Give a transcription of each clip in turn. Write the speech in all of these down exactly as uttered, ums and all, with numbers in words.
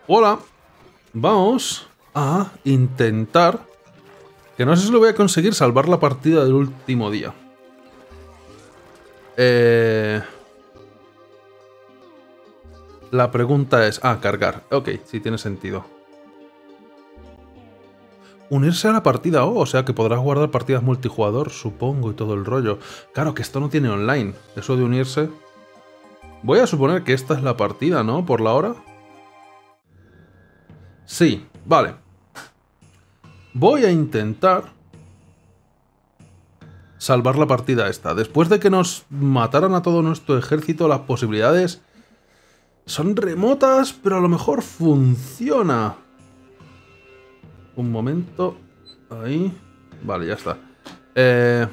Hola. Vamos a intentar, que no sé si lo voy a conseguir, salvar la partida del último día. Eh... La pregunta es... Ah, cargar. Ok, sí tiene sentido. Unirse a la partida, oh, o sea que podrás guardar partidas multijugador, supongo, y todo el rollo. Claro que esto no tiene online. Eso de unirse... Voy a suponer que esta es la partida, ¿no? Por la hora. Sí, vale. Voy a intentar salvar la partida esta. Después de que nos mataran a todo nuestro ejército, las posibilidades son remotas, pero a lo mejor funciona. Un momento. Ahí. Vale, ya está. Eh...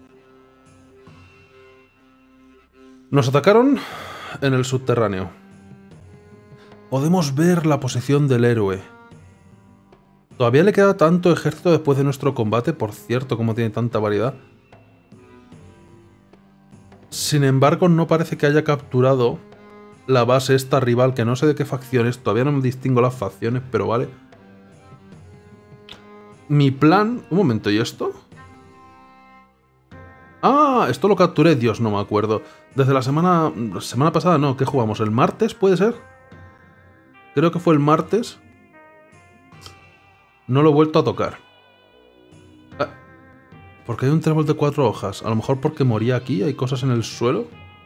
Nos atacaron en el subterráneo. Podemos ver la posición del héroe. Todavía le queda tanto ejército después de nuestro combate, por cierto, como tiene tanta variedad. Sin embargo, no parece que haya capturado la base esta rival, que no sé de qué facción es. Todavía no me distingo las facciones, pero vale. Mi plan... Un momento, ¿y esto? Ah, esto lo capturé, Dios, no me acuerdo. Desde la semana... Semana pasada, no, ¿qué jugamos? ¿El martes, puede ser? Creo que fue el martes. No lo he vuelto a tocar. Ah, ¿por qué hay un trébol de cuatro hojas? A lo mejor porque moría aquí, hay cosas en el suelo.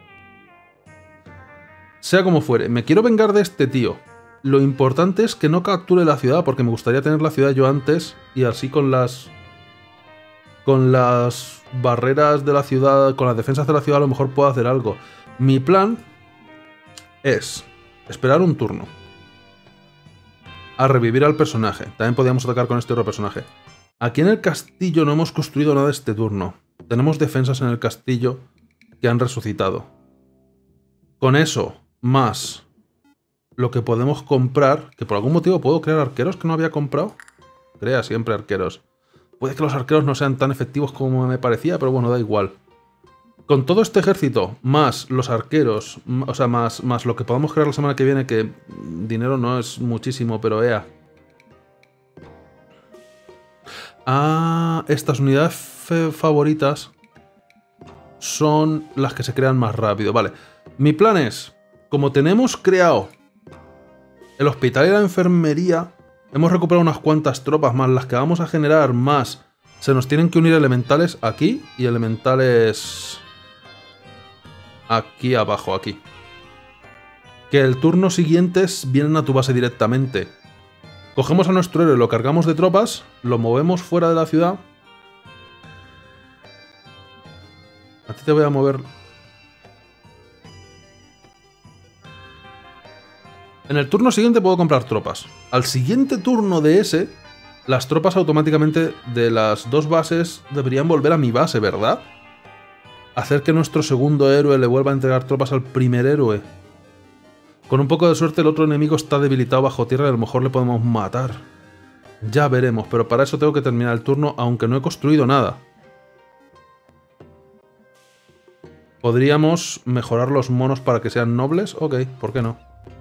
Sea como fuere, me quiero vengar de este tío. Lo importante es que no capture la ciudad, porque me gustaría tener la ciudad yo antes, y así con las... Con las barreras de la ciudad, con las defensas de la ciudad, a lo mejor puedo hacer algo. Mi plan es esperar un turno a revivir al personaje. También podríamos atacar con este otro personaje. Aquí en el castillo no hemos construido nada este turno. Tenemos defensas en el castillo que han resucitado. Con eso, más lo que podemos comprar, que por algún motivo puedo crear arqueros que no había comprado. Crea siempre arqueros. Puede que los arqueros no sean tan efectivos como me parecía, pero bueno, da igual. Con todo este ejército, más los arqueros, o sea, más, más lo que podamos crear la semana que viene, que dinero no es muchísimo, pero ea. Ah, estas unidades favoritas son las que se crean más rápido. Vale, mi plan es, como tenemos creado el hospital y la enfermería, hemos recuperado unas cuantas tropas más las que vamos a generar, más se nos tienen que unir elementales aquí y elementales aquí abajo, aquí. Que el turno siguiente vienen a tu base directamente. Cogemos a nuestro héroe, lo cargamos de tropas, lo movemos fuera de la ciudad. A ti te voy a mover... En el turno siguiente puedo comprar tropas. Al siguiente turno de ese, las tropas automáticamente de las dos bases deberían volver a mi base, ¿verdad? Hacer que nuestro segundo héroe le vuelva a entregar tropas al primer héroe. Con un poco de suerte el otro enemigo está debilitado bajo tierra y a lo mejor le podemos matar. Ya veremos, pero para eso tengo que terminar el turno, aunque no he construido nada. ¿Podríamos mejorar los monos para que sean nobles? Ok, ¿por qué no?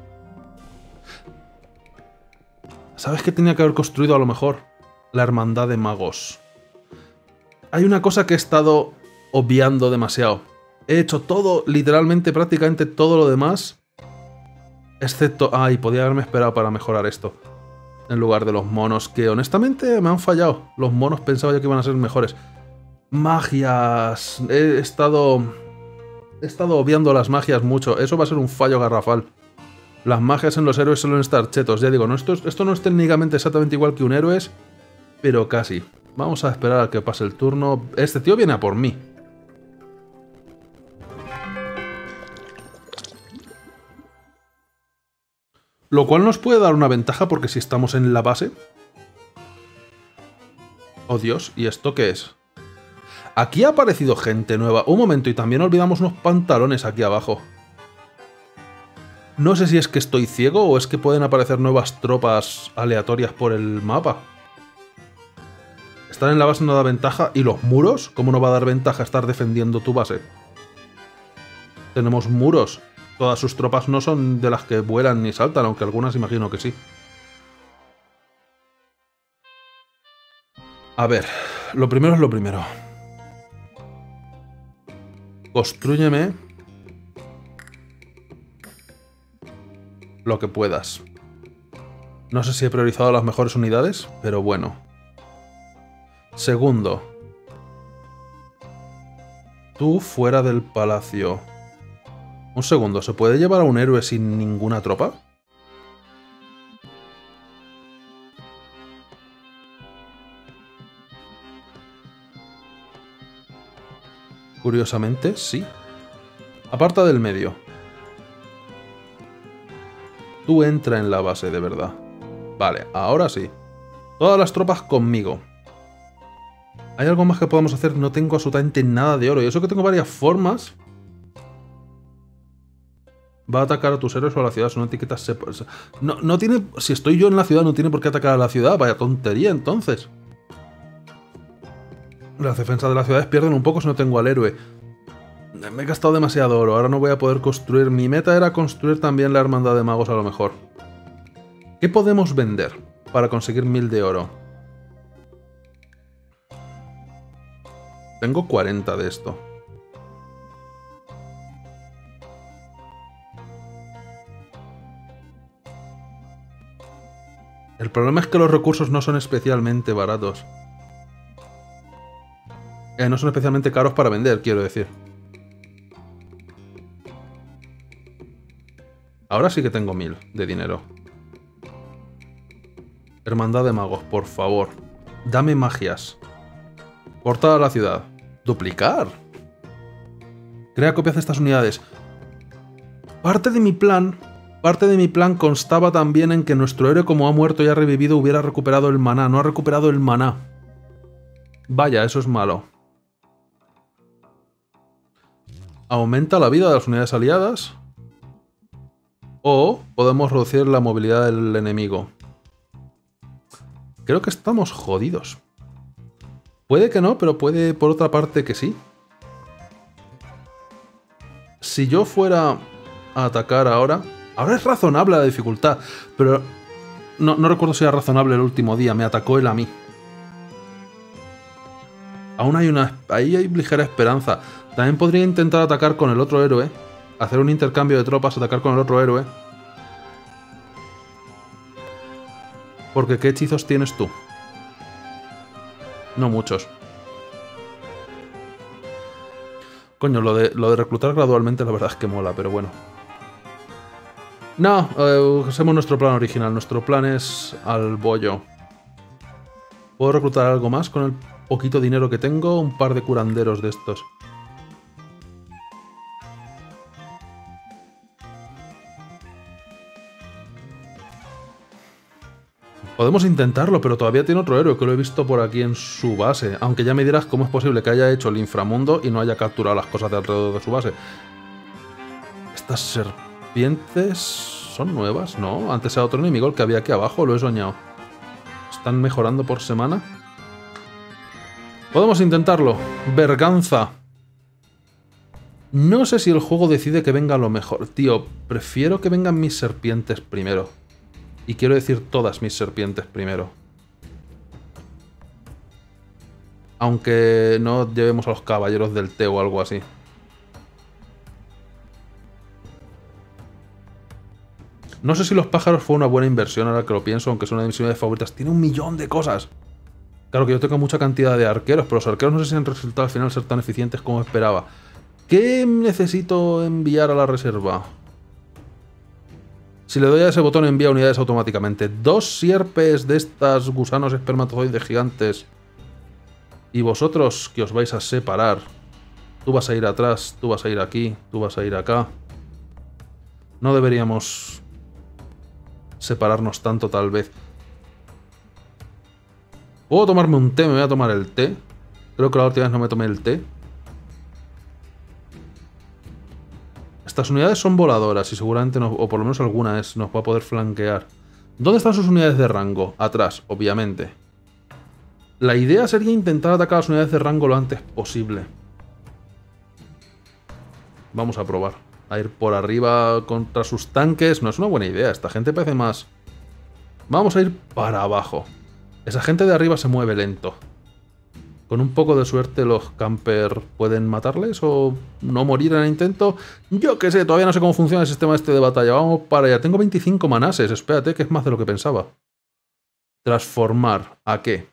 ¿Sabes qué tenía que haber construido a lo mejor? La hermandad de magos. Hay una cosa que he estado obviando demasiado. He hecho todo, literalmente, prácticamente todo lo demás. Excepto... Ay, podía haberme esperado para mejorar esto. En lugar de los monos, que honestamente me han fallado. Los monos pensaba yo que iban a ser mejores. Magias. He estado... He estado obviando las magias mucho. Eso va a ser un fallo garrafal. Las magias en los héroes suelen estar chetos. Ya digo, no, esto, esto no es técnicamente exactamente igual que un héroe, pero casi. Vamos a esperar a que pase el turno. Este tío viene a por mí. Lo cual nos puede dar una ventaja porque si estamos en la base... Oh Dios, ¿y esto qué es? Aquí ha aparecido gente nueva. Un momento, y también olvidamos unos pantalones aquí abajo. No sé si es que estoy ciego o es que pueden aparecer nuevas tropas aleatorias por el mapa. Estar en la base no da ventaja. ¿Y los muros? ¿Cómo no va a dar ventaja estar defendiendo tu base? Tenemos muros. todas sus tropas no son de las que vuelan ni saltan, aunque algunas imagino que sí. A ver, lo primero es lo primero. Constrúyeme lo que puedas. No sé si he priorizado las mejores unidades, pero bueno. Segundo. Tú fuera del palacio. Un segundo, ¿se puede llevar a un héroe sin ninguna tropa? Curiosamente, sí. Aparta del medio. Tú entra en la base, de verdad. Vale, ahora sí. Todas las tropas conmigo. ¿Hay algo más que podamos hacer? No tengo absolutamente nada de oro. Y eso que tengo varias formas. Va a atacar a tus héroes o a la ciudad. Son etiquetas separadas. No, no tiene... Si estoy yo en la ciudad, no tiene por qué atacar a la ciudad. Vaya tontería, entonces. Las defensas de las ciudades pierden un poco si no tengo al héroe. Me he gastado demasiado oro. Ahora no voy a poder construir. Mi meta era construir también la hermandad de magos a lo mejor. ¿Qué podemos vender para conseguir mil de oro? Tengo cuarenta de esto. El problema es que los recursos no son especialmente baratos. Eh, no son especialmente caros para vender, quiero decir. Ahora sí que tengo mil de dinero. Hermandad de magos, por favor. Dame magias. Portada a la ciudad. Duplicar. Crea copias de estas unidades. Parte de mi plan... Parte de mi plan constaba también en que nuestro héroe, como ha muerto y ha revivido, hubiera recuperado el maná. No ha recuperado el maná. Vaya, eso es malo. Aumenta la vida de las unidades aliadas. O podemos reducir la movilidad del enemigo. Creo que estamos jodidos. Puede que no, pero puede por otra parte que sí. Si yo fuera a atacar ahora... Ahora es razonable la dificultad, pero no, no recuerdo si era razonable el último día. Me atacó él a mí. Aún hay una... Ahí hay ligera esperanza. También podría intentar atacar con el otro héroe. Hacer un intercambio de tropas, atacar con el otro héroe. Porque ¿qué hechizos tienes tú? No muchos. Coño, lo de, lo de reclutar gradualmente la verdad es que mola, pero bueno. No, eh, usemos nuestro plan original. Nuestro plan es al bollo. ¿Puedo reclutar algo más con el poquito dinero que tengo? Un par de curanderos de estos. Podemos intentarlo, pero todavía tiene otro héroe que lo he visto por aquí en su base. Aunque ya me dirás cómo es posible que haya hecho el inframundo y no haya capturado las cosas de alrededor de su base. Estas serpientes son nuevas, ¿no? Antes era otro enemigo el que había aquí abajo, lo he soñado. ¿Están mejorando por semana? Podemos intentarlo. Berganza. No sé si el juego decide que venga lo mejor. Tío, prefiero que vengan mis serpientes primero. Y quiero decir todas mis serpientes primero. Aunque no llevemos a los caballeros del té o algo así. No sé si los pájaros fue una buena inversión ahora que lo pienso, aunque es una de mis unidades favoritas. Tiene un millón de cosas. Claro que yo tengo mucha cantidad de arqueros, pero los arqueros no sé si han resultado al final ser tan eficientes como esperaba. ¿Qué necesito enviar a la reserva? Si le doy a ese botón envía unidades automáticamente. Dos sierpes de estas gusanos espermatozoides gigantes. Y vosotros que os vais a separar. Tú vas a ir atrás, tú vas a ir aquí, tú vas a ir acá. No deberíamos separarnos tanto tal vez. ¿Puedo tomarme un té? Me voy a tomar el té. Creo que la última vez no me tomé el té. Estas unidades son voladoras y seguramente, nos, o por lo menos alguna es, nos va a poder flanquear. ¿Dónde están sus unidades de rango? Atrás, obviamente. La idea sería intentar atacar a las unidades de rango lo antes posible. Vamos a probar. a ir por arriba contra sus tanques. No es una buena idea. Esta gente parece más... Vamos a ir para abajo. Esa gente de arriba se mueve lento. Con un poco de suerte los camper pueden matarles o no morir en el intento. Yo qué sé, todavía no sé cómo funciona el sistema este de batalla. Vamos para allá. Tengo veinticinco manases. Espérate, que es más de lo que pensaba. Transformar. ¿A qué?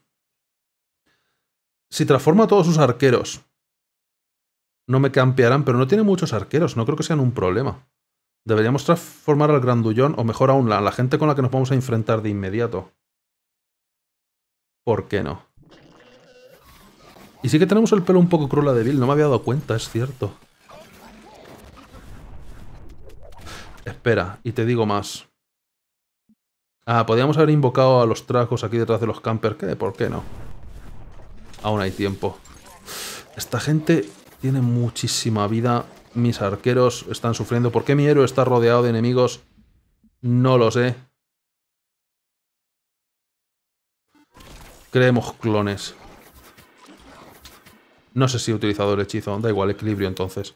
Si transforma a todos sus arqueros, no me campearán, pero no tiene muchos arqueros. No creo que sean un problema. Deberíamos transformar al grandullón, o mejor aún, a la gente con la que nos vamos a enfrentar de inmediato. ¿Por qué no? Y sí que tenemos el pelo un poco Cruella de Vil, no me había dado cuenta, es cierto. Espera, y te digo más. Ah, podríamos haber invocado a los tragos aquí detrás de los campers. ¿Qué? ¿Por qué no? Aún hay tiempo. Esta gente tiene muchísima vida. Mis arqueros están sufriendo. ¿Por qué mi héroe está rodeado de enemigos? No lo sé. Creemos clones. No sé si he utilizado el hechizo. Da igual, equilibrio entonces.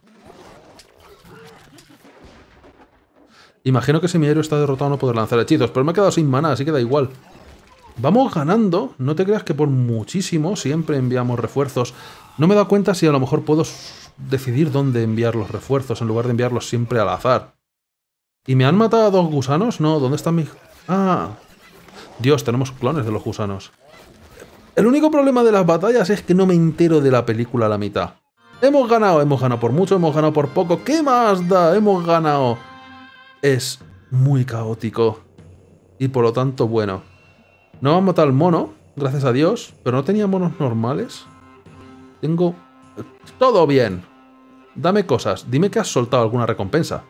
Imagino que si mi héroe está derrotado no podré lanzar hechizos. Pero me he quedado sin maná, así que da igual. Vamos ganando. No te creas que por muchísimo siempre enviamos refuerzos. No me he dado cuenta si a lo mejor puedo decidir dónde enviar los refuerzos en lugar de enviarlos siempre al azar. ¿Y me han matado a dos gusanos? No, ¿dónde están mis...? Ah, Dios, tenemos clones de los gusanos. El único problema de las batallas es que no me entero de la película a la mitad. Hemos ganado, hemos ganado por mucho, hemos ganado por poco. ¿Qué más da? Hemos ganado. Es muy caótico. Y por lo tanto, bueno. No han matado al mono, gracias a Dios. Pero no tenía monos normales. Tengo... Todo bien. Dame cosas. Dime que has soltado alguna recompensa.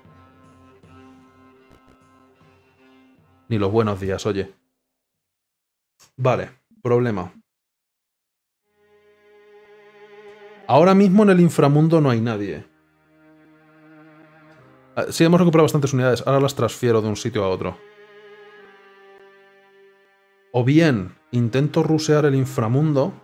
Ni los buenos días, oye. Vale, problema. Ahora mismo en el inframundo no hay nadie. Sí, hemos recuperado bastantes unidades. Ahora las transfiero de un sitio a otro. O bien intento rusear el inframundo.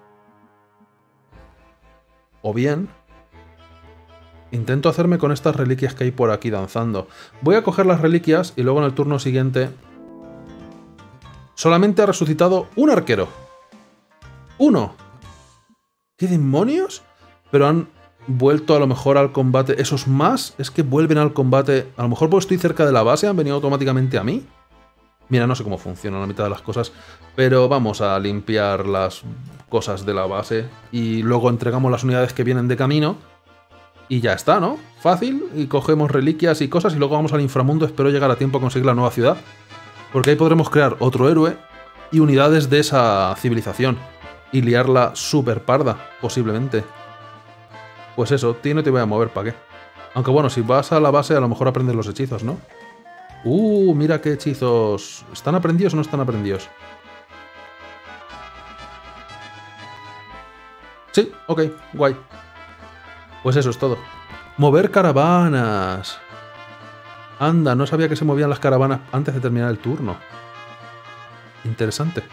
O bien intento hacerme con estas reliquias que hay por aquí danzando. Voy a coger las reliquias y luego en el turno siguiente... Solamente ha resucitado un arquero. ¡Uno! ¿Qué demonios? Pero han vuelto a lo mejor al combate. ¿Esos más? Es que vuelven al combate. A lo mejor porque estoy cerca de la base han venido automáticamente a mí. Mira, no sé cómo funciona la mitad de las cosas. Pero vamos a limpiar las cosas de la base. Y luego entregamos las unidades que vienen de camino. Y ya está, ¿no? Fácil. Y cogemos reliquias y cosas. Y luego vamos al inframundo. Espero llegar a tiempo a conseguir la nueva ciudad. Porque ahí podremos crear otro héroe. Y unidades de esa civilización. Y liarla súper parda, posiblemente. Pues eso, tío, no te voy a mover, ¿para qué? Aunque bueno, si vas a la base a lo mejor aprendes los hechizos, ¿no? Uh, mira qué hechizos. ¿Están aprendidos o no están aprendidos? Sí, ok, guay. Pues eso es todo. Mover caravanas. Anda, no sabía que se movían las caravanas antes de terminar el turno. Interesante.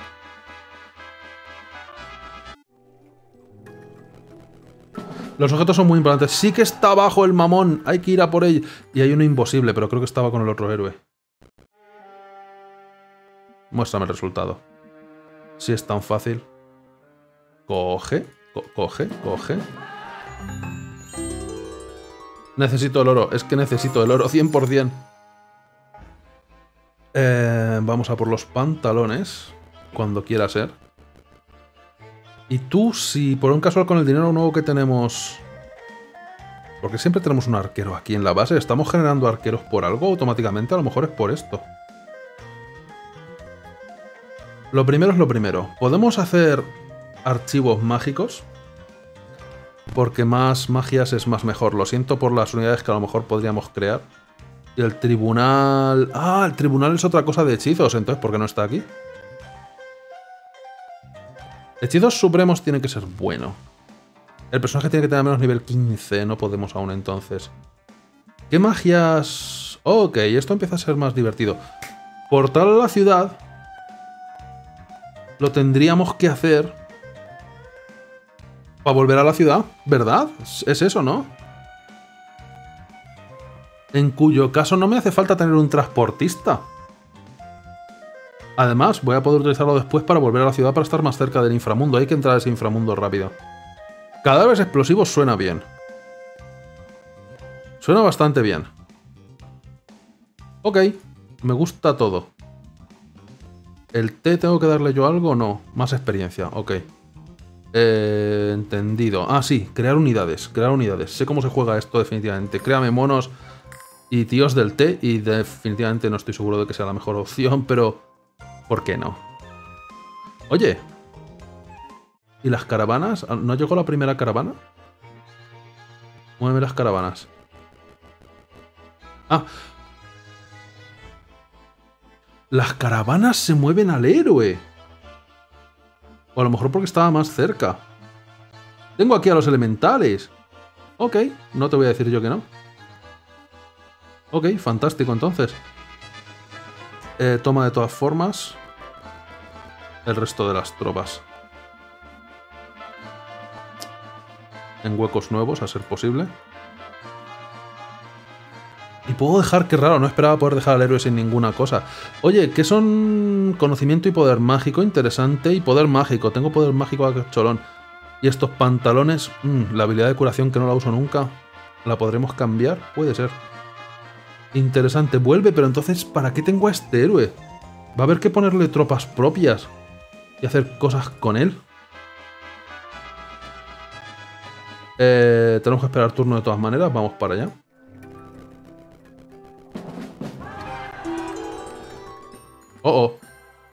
Los objetos son muy importantes. Sí que está abajo el mamón. Hay que ir a por él. Y hay uno imposible, pero creo que estaba con el otro héroe. Muéstrame el resultado. Si es tan fácil. Coge, co coge, coge. Necesito el oro. Es que necesito el oro cien por cien. Eh, vamos a por los pantalones. Cuando quiera ser. Y tú, si por un casual con el dinero nuevo que tenemos... Porque siempre tenemos un arquero aquí en la base. ¿Estamos generando arqueros por algo automáticamente? A lo mejor es por esto. Lo primero es lo primero. ¿Podemos hacer archivos mágicos? Porque más magias es más mejor. Lo siento por las unidades que a lo mejor podríamos crear. Y el tribunal... Ah, el tribunal es otra cosa de hechizos. Entonces, ¿por qué no está aquí? Hechizos supremos tiene que ser bueno. El personaje tiene que tener menos nivel quince. No podemos aún entonces. ¿Qué magias...? Ok, esto empieza a ser más divertido. Portal a la ciudad... Lo tendríamos que hacer... Para volver a la ciudad, ¿verdad? Es eso, ¿no? En cuyo caso no me hace falta tener un transportista. Además, voy a poder utilizarlo después para volver a la ciudad para estar más cerca del inframundo. Hay que entrar a ese inframundo rápido. Cadáveres explosivos suena bien. Suena bastante bien. Ok, me gusta todo. ¿El té tengo que darle yo algo o no? Más experiencia, ok. Eh, entendido. Ah, sí, crear unidades, crear unidades. Sé cómo se juega esto definitivamente. Créame monos y tíos del té y definitivamente no estoy seguro de que sea la mejor opción, pero ¿por qué no? Oye, ¿y las caravanas? ¿No llegó la primera caravana? Muéveme las caravanas. Ah. Las caravanas se mueven al héroe. O a lo mejor porque estaba más cerca. Tengo aquí a los elementales. Ok, no te voy a decir yo que no. Ok, fantástico entonces. Eh, toma de todas formas el resto de las tropas. En huecos nuevos, a ser posible. Y puedo dejar, qué raro, no esperaba poder dejar al héroe sin ninguna cosa. Oye, ¿qué son conocimiento y poder mágico? Interesante. Y poder mágico. Tengo poder mágico a cholón. Y estos pantalones, mmm, la habilidad de curación que no la uso nunca. ¿La podremos cambiar? Puede ser. Interesante. Vuelve, pero entonces, ¿para qué tengo a este héroe? ¿Va a haber que ponerle tropas propias? ¿Y hacer cosas con él? Eh, tenemos que esperar turno de todas maneras. Vamos para allá. Oh, oh.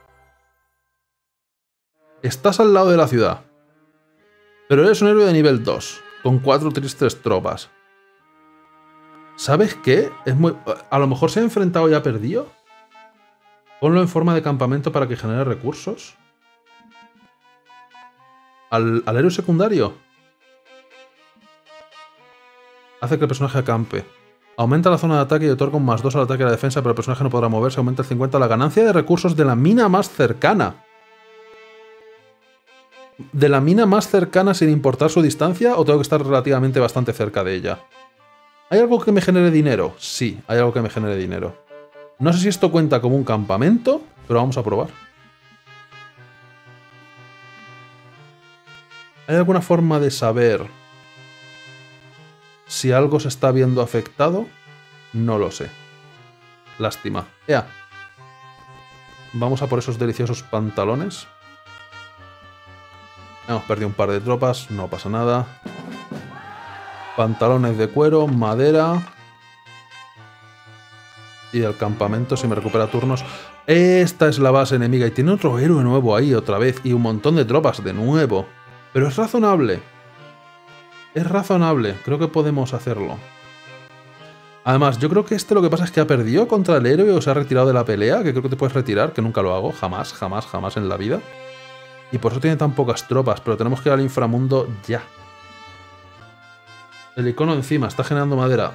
Estás al lado de la ciudad. Pero eres un héroe de nivel dos, con cuatro tristes tropas. ¿Sabes qué? Es muy... A lo mejor se ha enfrentado y ha perdido. Ponlo en forma de campamento para que genere recursos. Al, al héroe secundario. Hace que el personaje acampe. Aumenta la zona de ataque y otorga un más dos al ataque y a la defensa, pero el personaje no podrá moverse. Aumenta el cincuenta la ganancia de recursos de la mina más cercana. ¿De la mina más cercana sin importar su distancia o tengo que estar relativamente bastante cerca de ella? ¿Hay algo que me genere dinero? Sí, hay algo que me genere dinero. No sé si esto cuenta como un campamento, pero vamos a probar. ¿Hay alguna forma de saber si algo se está viendo afectado? No lo sé. Lástima. Ea. Vamos a por esos deliciosos pantalones. Hemos perdido un par de tropas, no pasa nada. Pantalones de cuero, madera. Y el campamento, si me recupera turnos. Esta es la base enemiga y tiene otro héroe nuevo ahí otra vez. Y un montón de tropas de nuevo. Pero es razonable. Es razonable, creo que podemos hacerlo. Además, yo creo que este lo que pasa es que ha perdido contra el héroe o se ha retirado de la pelea, que creo que te puedes retirar, que nunca lo hago, jamás, jamás, jamás en la vida. Y por eso tiene tan pocas tropas, pero tenemos que ir al inframundo ya. El icono encima, está generando madera.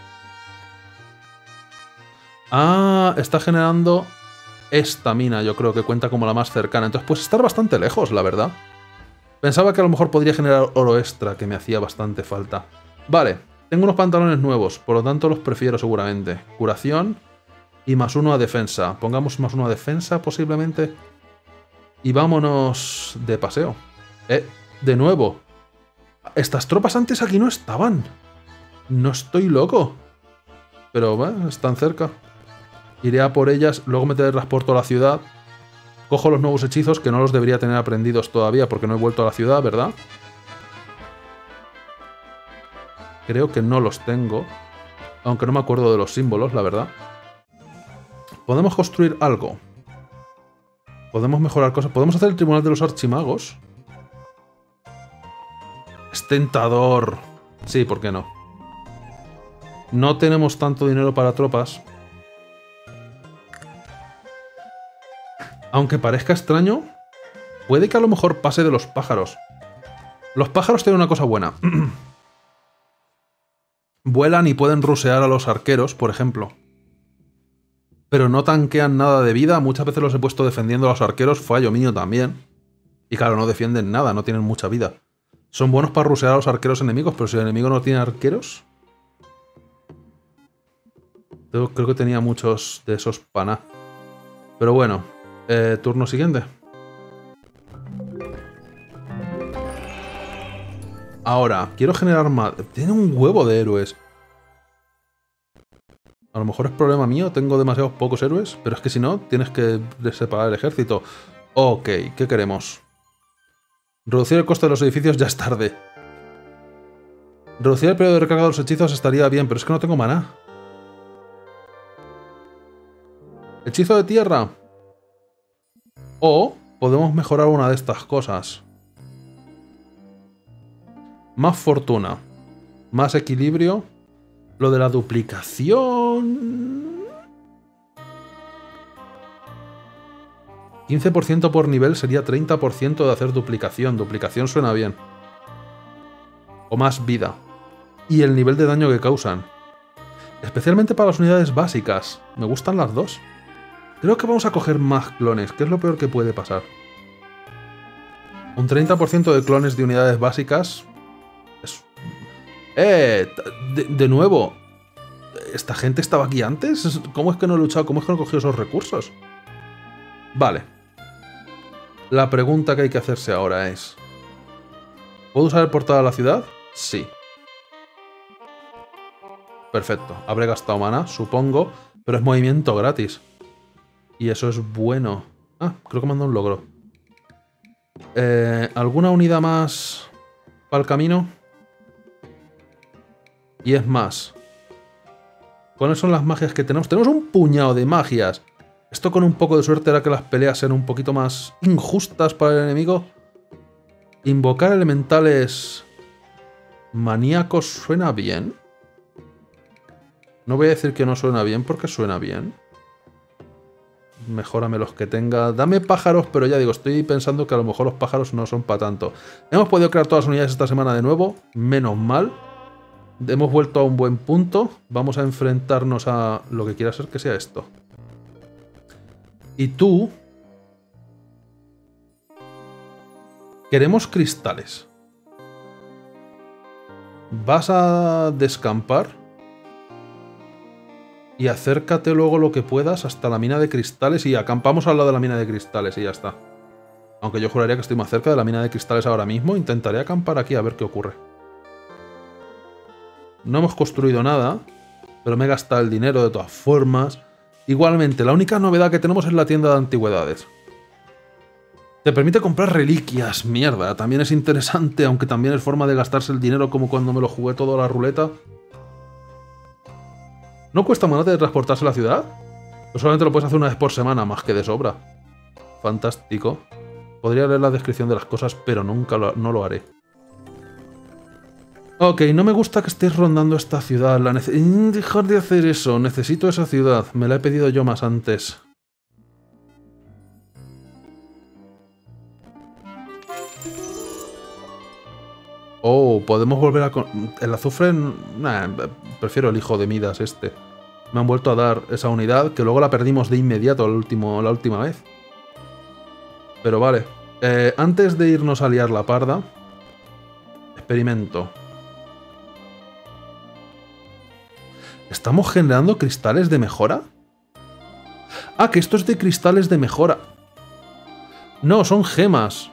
Ah, está generando esta mina, yo creo que cuenta como la más cercana. Entonces puede estar bastante lejos, la verdad. Pensaba que a lo mejor podría generar oro extra, que me hacía bastante falta. Vale, tengo unos pantalones nuevos, por lo tanto los prefiero seguramente. Curación y más uno a defensa. Pongamos más uno a defensa, posiblemente. Y vámonos de paseo. Eh, de nuevo. Estas tropas antes aquí no estaban. No estoy loco. Pero bueno, están cerca. Iré a por ellas, luego me teletransporto a la ciudad. Cojo los nuevos hechizos, que no los debería tener aprendidos todavía porque no he vuelto a la ciudad, ¿verdad? Creo que no los tengo. Aunque no me acuerdo de los símbolos, la verdad. Podemos construir algo. Podemos mejorar cosas. Podemos hacer el tribunal de los archimagos. Es tentador. Sí, ¿por qué no? No tenemos tanto dinero para tropas. Aunque parezca extraño, puede que a lo mejor pase de los pájaros. Los pájaros tienen una cosa buena. Vuelan y pueden rusear a los arqueros, por ejemplo. Pero no tanquean nada de vida. Muchas veces los he puesto defendiendo a los arqueros. Fallo mío también. Y claro, no defienden nada, no tienen mucha vida. Son buenos para rusear a los arqueros enemigos, pero si el enemigo no tiene arqueros... Creo que tenía muchos de esos paná. Pero bueno, eh, turno siguiente. Ahora, quiero generar más... Tiene un huevo de héroes. A lo mejor es problema mío, tengo demasiados pocos héroes, pero es que si no, tienes que separar el ejército. Ok, ¿qué queremos? Reducir el coste de los edificios ya es tarde. Reducir el periodo de recarga de los hechizos estaría bien, pero es que no tengo maná. Hechizo de tierra. O podemos mejorar una de estas cosas. Más fortuna. Más equilibrio. Lo de la duplicación... quince por ciento por nivel sería treinta por ciento de hacer duplicación. Duplicación suena bien. O más vida. Y el nivel de daño que causan. Especialmente para las unidades básicas. Me gustan las dos. Creo que vamos a coger más clones. ¿Qué es lo peor que puede pasar? Un treinta por ciento de clones de unidades básicas... Es... ¡Eh! De, de nuevo. ¿Esta gente estaba aquí antes? ¿Cómo es que no he luchado? ¿Cómo es que no he cogido esos recursos? Vale. La pregunta que hay que hacerse ahora es... ¿Puedo usar el portal a la ciudad? Sí. Perfecto. Habré gastado mana, supongo, pero es movimiento gratis. Y eso es bueno. Ah, creo que me han dado un logro. Eh, ¿Alguna unidad más para el camino? Y es más. ¿Cuáles son las magias que tenemos? Tenemos un puñado de magias. Esto con un poco de suerte hará que las peleas sean un poquito más injustas para el enemigo. Invocar elementales maníacos suena bien. No voy a decir que no suena bien porque suena bien. Mejórame los que tenga. Dame pájaros, pero ya digo, estoy pensando que a lo mejor los pájaros no son para tanto. Hemos podido crear todas las unidades esta semana de nuevo. Menos mal. Hemos vuelto a un buen punto. Vamos a enfrentarnos a lo que quiera ser que sea esto. Y tú... Queremos cristales. Vas a descampar. Y acércate luego lo que puedas hasta la mina de cristales y acampamos al lado de la mina de cristales y ya está. Aunque yo juraría que estoy más cerca de la mina de cristales ahora mismo, intentaré acampar aquí a ver qué ocurre. No hemos construido nada, pero me he gastado el dinero de todas formas. Igualmente, la única novedad que tenemos es la tienda de antigüedades. Te permite comprar reliquias, mierda, también es interesante, aunque también es forma de gastarse el dinero como cuando me lo jugué todo a la ruleta. ¿No cuesta mana de transportarse a la ciudad? O solamente lo puedes hacer una vez por semana, más que de sobra. Fantástico. Podría leer la descripción de las cosas, pero nunca lo, no lo haré. Ok, no me gusta que estéis rondando esta ciudad. La nece- Dejar de hacer eso. Necesito esa ciudad. Me la he pedido yo más antes. Oh, podemos volver a... El azufre... Nah, prefiero el hijo de Midas este. Me han vuelto a dar esa unidad, que luego la perdimos de inmediato el último, la última vez. Pero vale. Eh, antes de irnos a liar la parda... Experimento. ¿Estamos generando cristales de mejora? Ah, que esto es de cristales de mejora. No, son gemas.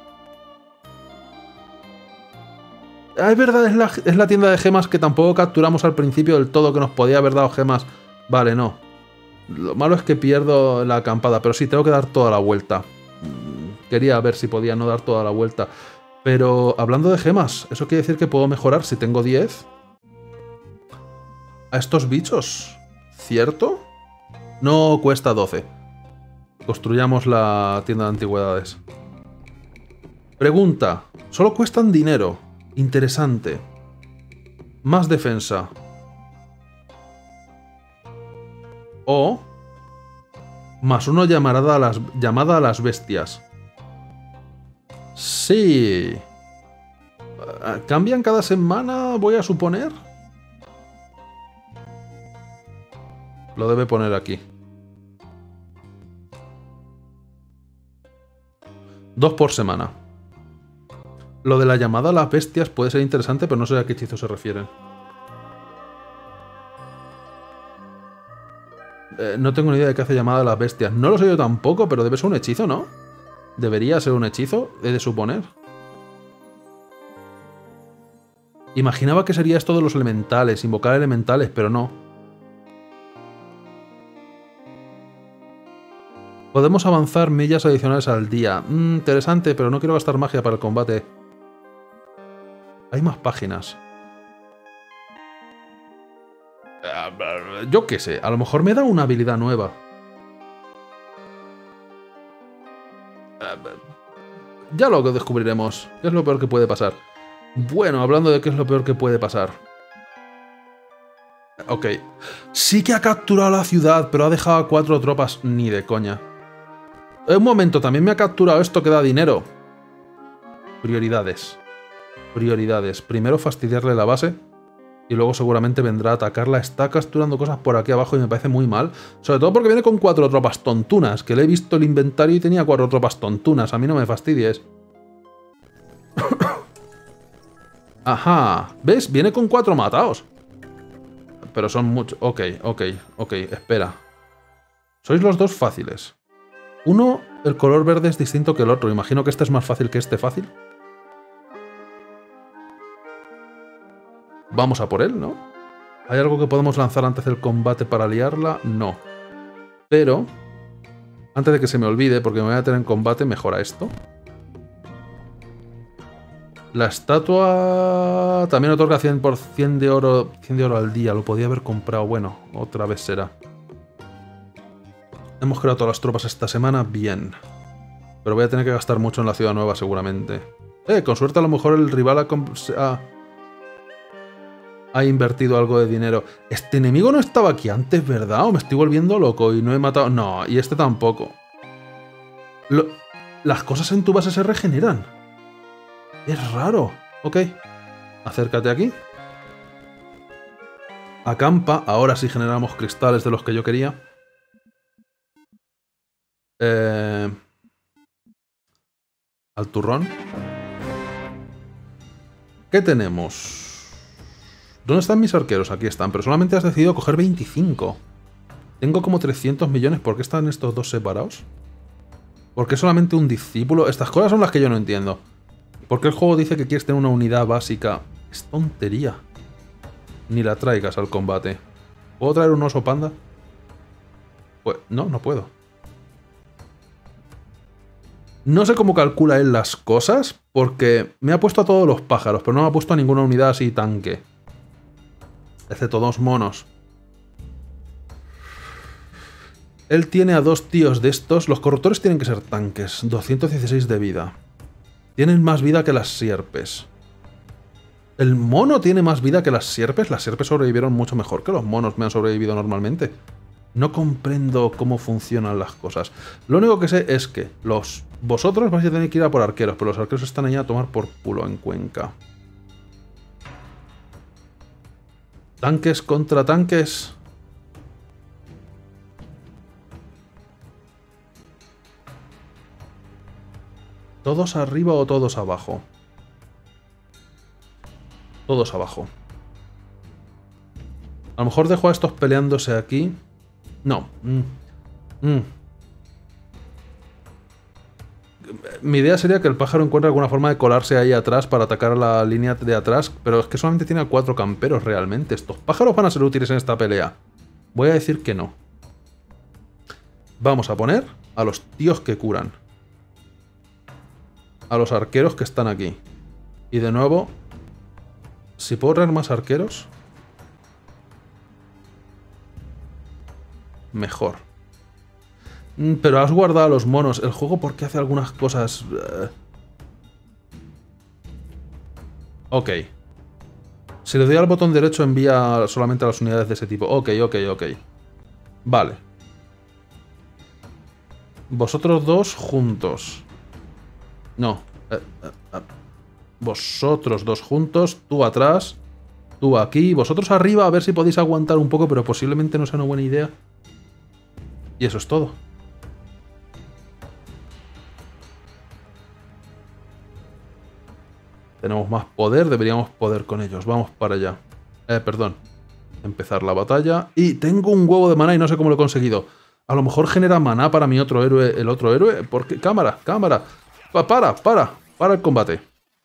Ah, es verdad, es la, es la tienda de gemas que tampoco capturamos al principio del todo, que nos podía haber dado gemas. Vale, no. Lo malo es que pierdo la acampada, pero sí, tengo que dar toda la vuelta. Quería ver si podía no dar toda la vuelta. Pero hablando de gemas, ¿eso quiere decir que puedo mejorar si tengo diez? A estos bichos, ¿cierto? No cuesta doce. Construyamos la tienda de antigüedades. Pregunta. Solo cuestan dinero. Interesante. Más defensa. O... Más uno llamada a las, llamada a las bestias. Sí. ¿Cambian cada semana, voy a suponer? Lo debe poner aquí. Dos por semana. Lo de la llamada a las bestias puede ser interesante, pero no sé a qué hechizo se refieren. Eh, no tengo ni idea de qué hace llamada a las bestias. No lo sé yo tampoco, pero debe ser un hechizo, ¿no? Debería ser un hechizo, he de suponer. Imaginaba que sería esto de los elementales, invocar elementales, pero no. Podemos avanzar millas adicionales al día. Mm, interesante, pero no quiero gastar magia para el combate. Hay más páginas. Yo qué sé, a lo mejor me da una habilidad nueva. Ya lo descubriremos. ¿Qué es lo peor que puede pasar? Bueno, hablando de qué es lo peor que puede pasar. Ok. Sí que ha capturado la ciudad, pero ha dejado a cuatro tropas. Ni de coña. Un momento, también me ha capturado esto que da dinero. Prioridades. Prioridades. Primero fastidiarle la base. Y luego seguramente vendrá a atacarla. Está capturando cosas por aquí abajo y me parece muy mal. Sobre todo porque viene con cuatro tropas tontunas. Que le he visto el inventario y tenía cuatro tropas tontunas. A mí no me fastidies. Ajá. ¿Ves? Viene con cuatro mataos. Pero son muchos. Ok, ok, ok. Espera. Sois los dos fáciles. Uno, el color verde es distinto que el otro. Imagino que este es más fácil que este fácil. Vamos a por él, ¿no? ¿Hay algo que podemos lanzar antes del combate para liarla? No. Pero, antes de que se me olvide, porque me voy a tener en combate, mejora esto. La estatua también otorga cien por cien de oro, cien de oro al día. Lo podía haber comprado. Bueno, otra vez será. Hemos creado todas las tropas esta semana. Bien. Pero voy a tener que gastar mucho en la ciudad nueva seguramente. Eh, con suerte a lo mejor el rival ha... ha Ha invertido algo de dinero. Este enemigo no estaba aquí antes, ¿verdad? ¿O me estoy volviendo loco y no he matado? No, y este tampoco. Lo... Las cosas en tu base se regeneran. Es raro. Ok. Acércate aquí. Acampa. Ahora sí generamos cristales de los que yo quería. Eh... Al turrón. ¿Qué tenemos? ¿Dónde están mis arqueros? Aquí están, pero solamente has decidido coger veinticinco. Tengo como trescientos millones. ¿Por qué están estos dos separados? ¿Por qué solamente un discípulo? Estas cosas son las que yo no entiendo. ¿Por qué el juego dice que quieres tener una unidad básica? Es tontería. Ni la traigas al combate. ¿Puedo traer un oso panda? Pues no, no puedo. No sé cómo calcula él las cosas, porque me ha puesto a todos los pájaros, pero no me ha puesto a ninguna unidad así tanque. Excepto dos monos. Él tiene a dos tíos de estos. Los corruptores tienen que ser tanques. doscientos dieciséis de vida. Tienen más vida que las sierpes. ¿El mono tiene más vida que las sierpes? Las sierpes sobrevivieron mucho mejor que los monos me han sobrevivido normalmente. No comprendo cómo funcionan las cosas. Lo único que sé es que los vosotros vais a tener que ir a por arqueros, pero los arqueros están allá a tomar por culo en Cuenca. Tanques contra tanques. ¿Todos arriba o todos abajo? Todos abajo. A lo mejor dejo a estos peleándose aquí. No. Mm. Mm. Mi idea sería que el pájaro encuentre alguna forma de colarse ahí atrás para atacar a la línea de atrás, pero es que solamente tiene a cuatro camperos realmente. ¿Estos pájaros van a ser útiles en esta pelea? Voy a decir que no. Vamos a poner a los tíos que curan. A los arqueros que están aquí. Y de nuevo, si puedo traer más arqueros, mejor. Pero has guardado a los monos. El juego, ¿por qué hace algunas cosas? Uh... Ok. Si le doy al botón derecho, envía solamente a las unidades de ese tipo. Ok, ok, ok. Vale. Vosotros dos juntos. No. Eh, eh, eh. Vosotros dos juntos. Tú atrás. Tú aquí. Vosotros arriba, a ver si podéis aguantar un poco, pero posiblemente no sea una buena idea. Y eso es todo. Tenemos más poder, deberíamos poder con ellos. Vamos para allá. Eh, perdón. Empezar la batalla. Y tengo un huevo de maná y no sé cómo lo he conseguido. A lo mejor genera maná para mi otro héroe, el otro héroe. Porque, cámara, cámara. Pa, para, para, para el combate.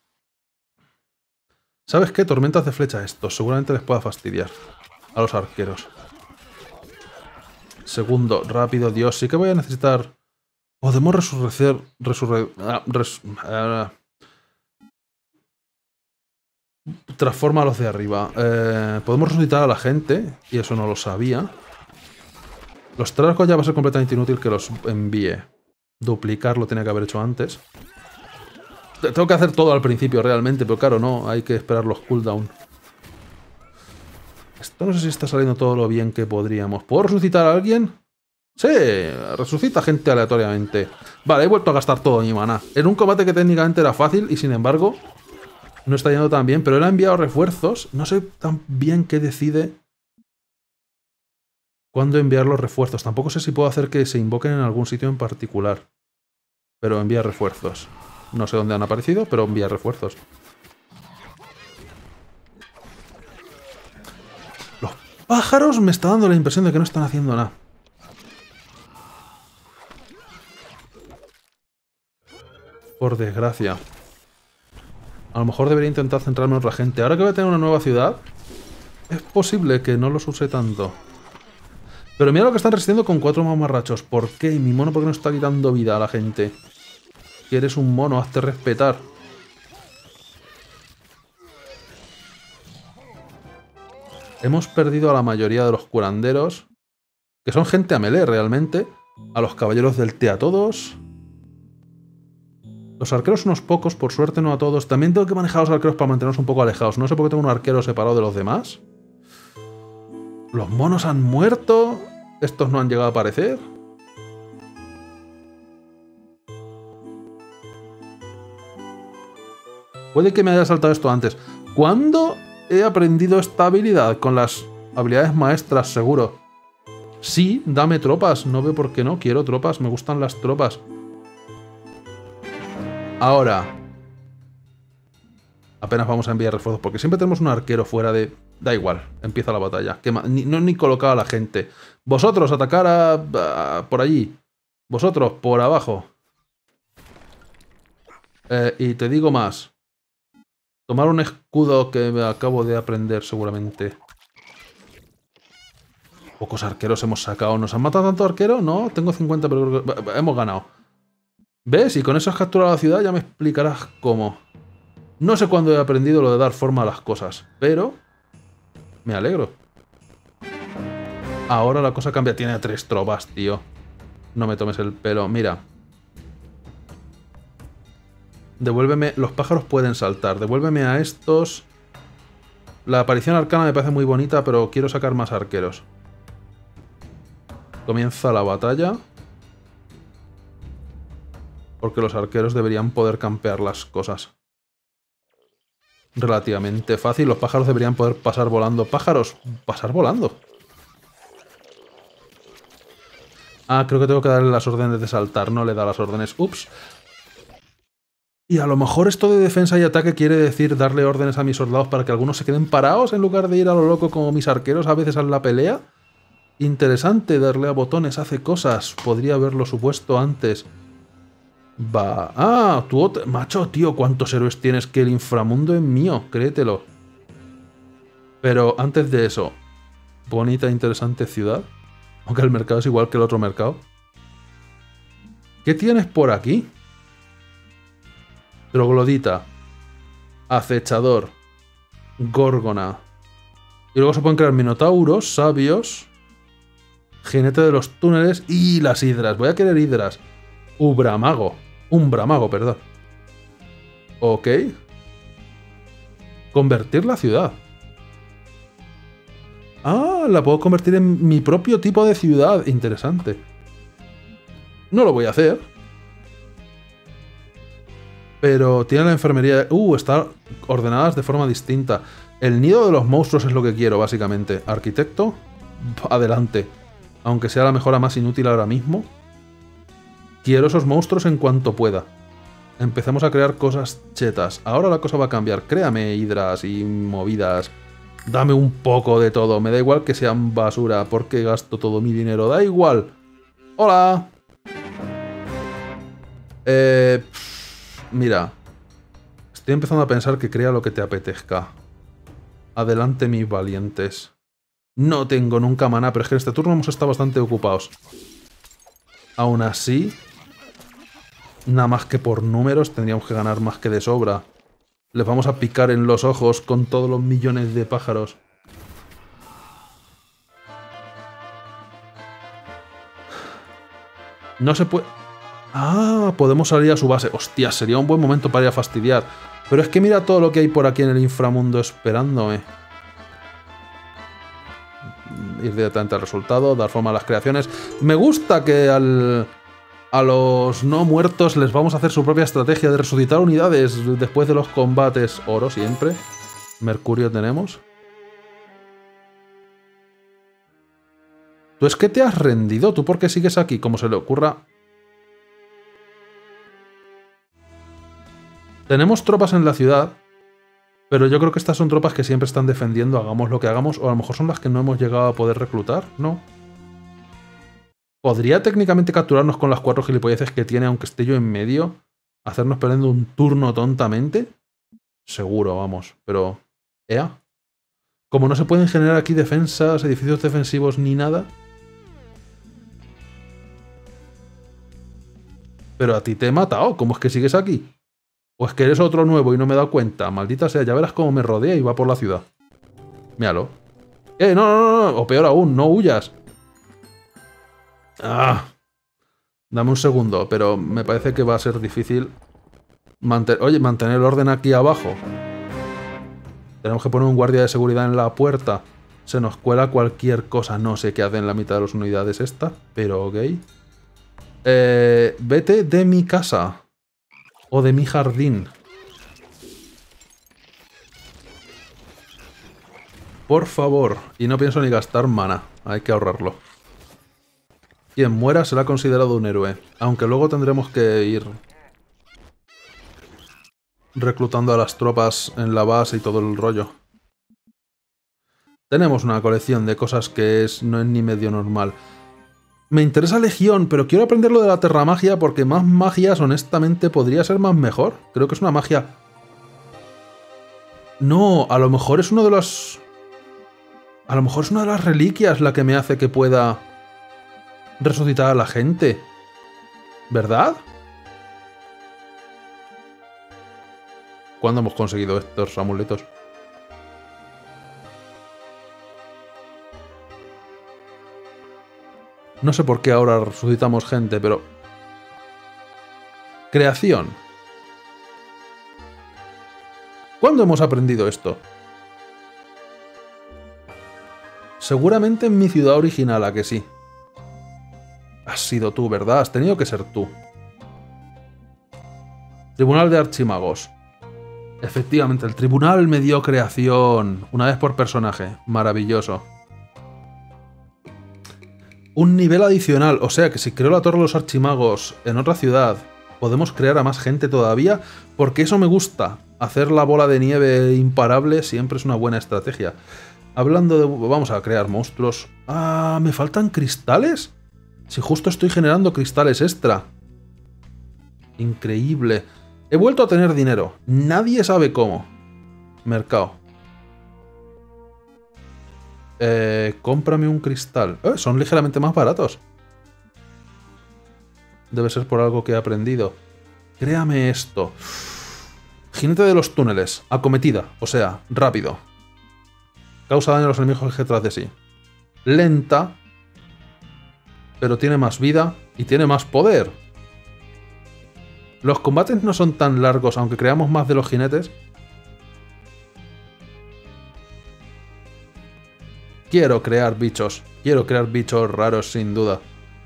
¿Sabes qué? Tormentas de flecha a estos. Seguramente les pueda fastidiar. A los arqueros. Segundo, rápido, Dios. Sí que voy a necesitar... Podemos resurrecer... Resurre... Ah, res... ah, transforma a los de arriba. Eh, podemos resucitar a la gente. Y eso no lo sabía. Los trascos ya va a ser completamente inútil que los envíe. Duplicar lo tenía que haber hecho antes. Tengo que hacer todo al principio realmente, pero claro, no. Hay que esperar los cooldown. Esto no sé si está saliendo todo lo bien que podríamos. ¿Puedo resucitar a alguien? Sí, resucita gente aleatoriamente. Vale, he vuelto a gastar todo mi maná. En un combate que técnicamente era fácil y sin embargo no está yendo tan bien. Pero él ha enviado refuerzos. No sé tan bien qué decide cuándo enviar los refuerzos. Tampoco sé si puedo hacer que se invoquen en algún sitio en particular. Pero envía refuerzos. No sé dónde han aparecido, pero envía refuerzos. Los pájaros me está dando la impresión de que no están haciendo nada. Por desgracia. A lo mejor debería intentar centrarme en otra gente. Ahora que voy a tener una nueva ciudad, es posible que no los use tanto. Pero mira lo que están resistiendo con cuatro mamarrachos. ¿Por qué? Mi mono, ¿por qué no está quitando vida a la gente? Que eres un mono, hazte respetar. Hemos perdido a la mayoría de los curanderos, que son gente a melee realmente. A los caballeros del té a todos. Los arqueros unos pocos, por suerte no a todos. También tengo que manejar a los arqueros para mantenernos un poco alejados. No sé por qué tengo un arquero separado de los demás. Los monos han muerto. Estos no han llegado a aparecer. Puede que me haya saltado esto antes. ¿Cuándo he aprendido esta habilidad? Con las habilidades maestras, seguro. Sí, dame tropas. No veo por qué no. Quiero tropas. Me gustan las tropas. Ahora. Apenas vamos a enviar refuerzos. Porque siempre tenemos un arquero fuera de... Da igual. Empieza la batalla. Ni, no he ni colocado a la gente. Vosotros, atacar a, a, por allí. Vosotros, por abajo. Eh, y te digo más. Tomar un escudo que me acabo de aprender seguramente. Pocos arqueros hemos sacado. ¿Nos han matado tanto arquero? No, tengo cincuenta, pero creo que... hemos ganado. ¿Ves? Y con eso has capturado la ciudad, ya me explicarás cómo. No sé cuándo he aprendido lo de dar forma a las cosas, pero... me alegro. Ahora la cosa cambia. Tiene tres tropas, tío. No me tomes el pelo. Mira. Devuélveme... Los pájaros pueden saltar. Devuélveme a estos. La aparición arcana me parece muy bonita, pero quiero sacar más arqueros. Comienza la batalla. Porque los arqueros deberían poder campear las cosas. Relativamente fácil. Los pájaros deberían poder pasar volando. ¡Pájaros! ¡Pasar volando! Ah, creo que tengo que darle las órdenes de saltar. No le da las órdenes. ¡Ups! Y a lo mejor esto de defensa y ataque quiere decir darle órdenes a mis soldados para que algunos se queden parados en lugar de ir a lo loco como mis arqueros a veces en la pelea. Interesante, darle a botones hace cosas. Podría haberlo supuesto antes. Va. Ah, tú otra... Macho, tío, ¿cuántos héroes tienes? Que el inframundo es mío, créetelo. Pero antes de eso, bonita e interesante ciudad. Aunque el mercado es igual que el otro mercado. ¿Qué tienes por aquí? Troglodita. Acechador. Górgona. Y luego se pueden crear minotauros, sabios. Jinete de los túneles y las hidras. Voy a querer hidras. Ubramago. Umbramago, perdón. Ok. Convertir la ciudad. Ah, la puedo convertir en mi propio tipo de ciudad. Interesante. No lo voy a hacer. Pero tiene la enfermería... Uh, están ordenadas de forma distinta. El nido de los monstruos es lo que quiero, básicamente. Arquitecto. Adelante. Aunque sea la mejora más inútil ahora mismo. Quiero esos monstruos en cuanto pueda. Empecemos a crear cosas chetas. Ahora la cosa va a cambiar. Créame hidras y movidas. Dame un poco de todo. Me da igual que sean basura porque gasto todo mi dinero. Da igual. ¡Hola! Eh... Mira. Estoy empezando a pensar que crea lo que te apetezca. Adelante, mis valientes. No tengo nunca maná, pero es que en este turno hemos estado bastante ocupados. Aún así, nada más que por números tendríamos que ganar más que de sobra. Les vamos a picar en los ojos con todos los millones de pájaros. No se puede... Ah, podemos salir a su base. Hostia, sería un buen momento para ir a fastidiar. Pero es que mira todo lo que hay por aquí en el inframundo esperándome. Ir directamente al resultado, dar forma a las creaciones. Me gusta que al, a los no muertos les vamos a hacer su propia estrategia de resucitar unidades después de los combates. Oro siempre. Mercurio tenemos. ¿Tú es que te has rendido? ¿Tú por qué sigues aquí? Como se le ocurra... Tenemos tropas en la ciudad, pero yo creo que estas son tropas que siempre están defendiendo, hagamos lo que hagamos, o a lo mejor son las que no hemos llegado a poder reclutar, ¿no? ¿Podría técnicamente capturarnos con las cuatro gilipolleces que tiene, aunque esté yo en medio? ¿Hacernos perdiendo un turno tontamente? Seguro, vamos, pero... ¿Ea? Como no se pueden generar aquí defensas, edificios defensivos ni nada... Pero a ti te he matado, ¿cómo es que sigues aquí? ¿O es que eres otro nuevo y no me he dado cuenta? Maldita sea, ya verás cómo me rodea y va por la ciudad. Míralo. ¡Eh, no, no, no! no! O peor aún, no huyas. ¡Ah! Dame un segundo, pero me parece que va a ser difícil... Manten... Oye, mantener el orden aquí abajo. Tenemos que poner un guardia de seguridad en la puerta. Se nos cuela cualquier cosa. No sé qué hace en la mitad de las unidades esta, pero ok. Eh, vete de mi casa. O de mi jardín. Por favor. Y no pienso ni gastar mana. Hay que ahorrarlo. Quien muera será considerado un héroe. Aunque luego tendremos que ir reclutando a las tropas en la base y todo el rollo. Tenemos una colección de cosas que es, no es ni medio normal. Me interesa Legión, pero quiero aprender lo de la terramagia porque más magias, honestamente, podría ser más mejor. Creo que es una magia... No, a lo mejor es uno de los... A lo mejor es una de las reliquias la que me hace que pueda resucitar a la gente. ¿Verdad? ¿Cuándo hemos conseguido estos amuletos? No sé por qué ahora resucitamos gente, pero... Creación. ¿Cuándo hemos aprendido esto? Seguramente en mi ciudad original, ¿a que sí? Has sido tú, ¿verdad? Has tenido que ser tú. Tribunal de Archimagos. Efectivamente, el tribunal me dio creación. Una vez por personaje. Maravilloso. Un nivel adicional, o sea que si creo la Torre de los Archimagos en otra ciudad, podemos crear a más gente todavía, porque eso me gusta. Hacer la bola de nieve imparable siempre es una buena estrategia. Hablando de... vamos a crear monstruos. Ah, ¿me faltan cristales? Si justo estoy generando cristales extra. Increíble. He vuelto a tener dinero. Nadie sabe cómo. Mercado. Eh, cómprame un cristal. Eh, son ligeramente más baratos. Debe ser por algo que he aprendido. Créame esto. Jinete de los túneles. Acometida. O sea, rápido. Causa daño a los enemigos detrás de sí. Lenta. Pero tiene más vida y tiene más poder. Los combates no son tan largos, aunque creamos más de los jinetes. Quiero crear bichos. Quiero crear bichos raros, sin duda.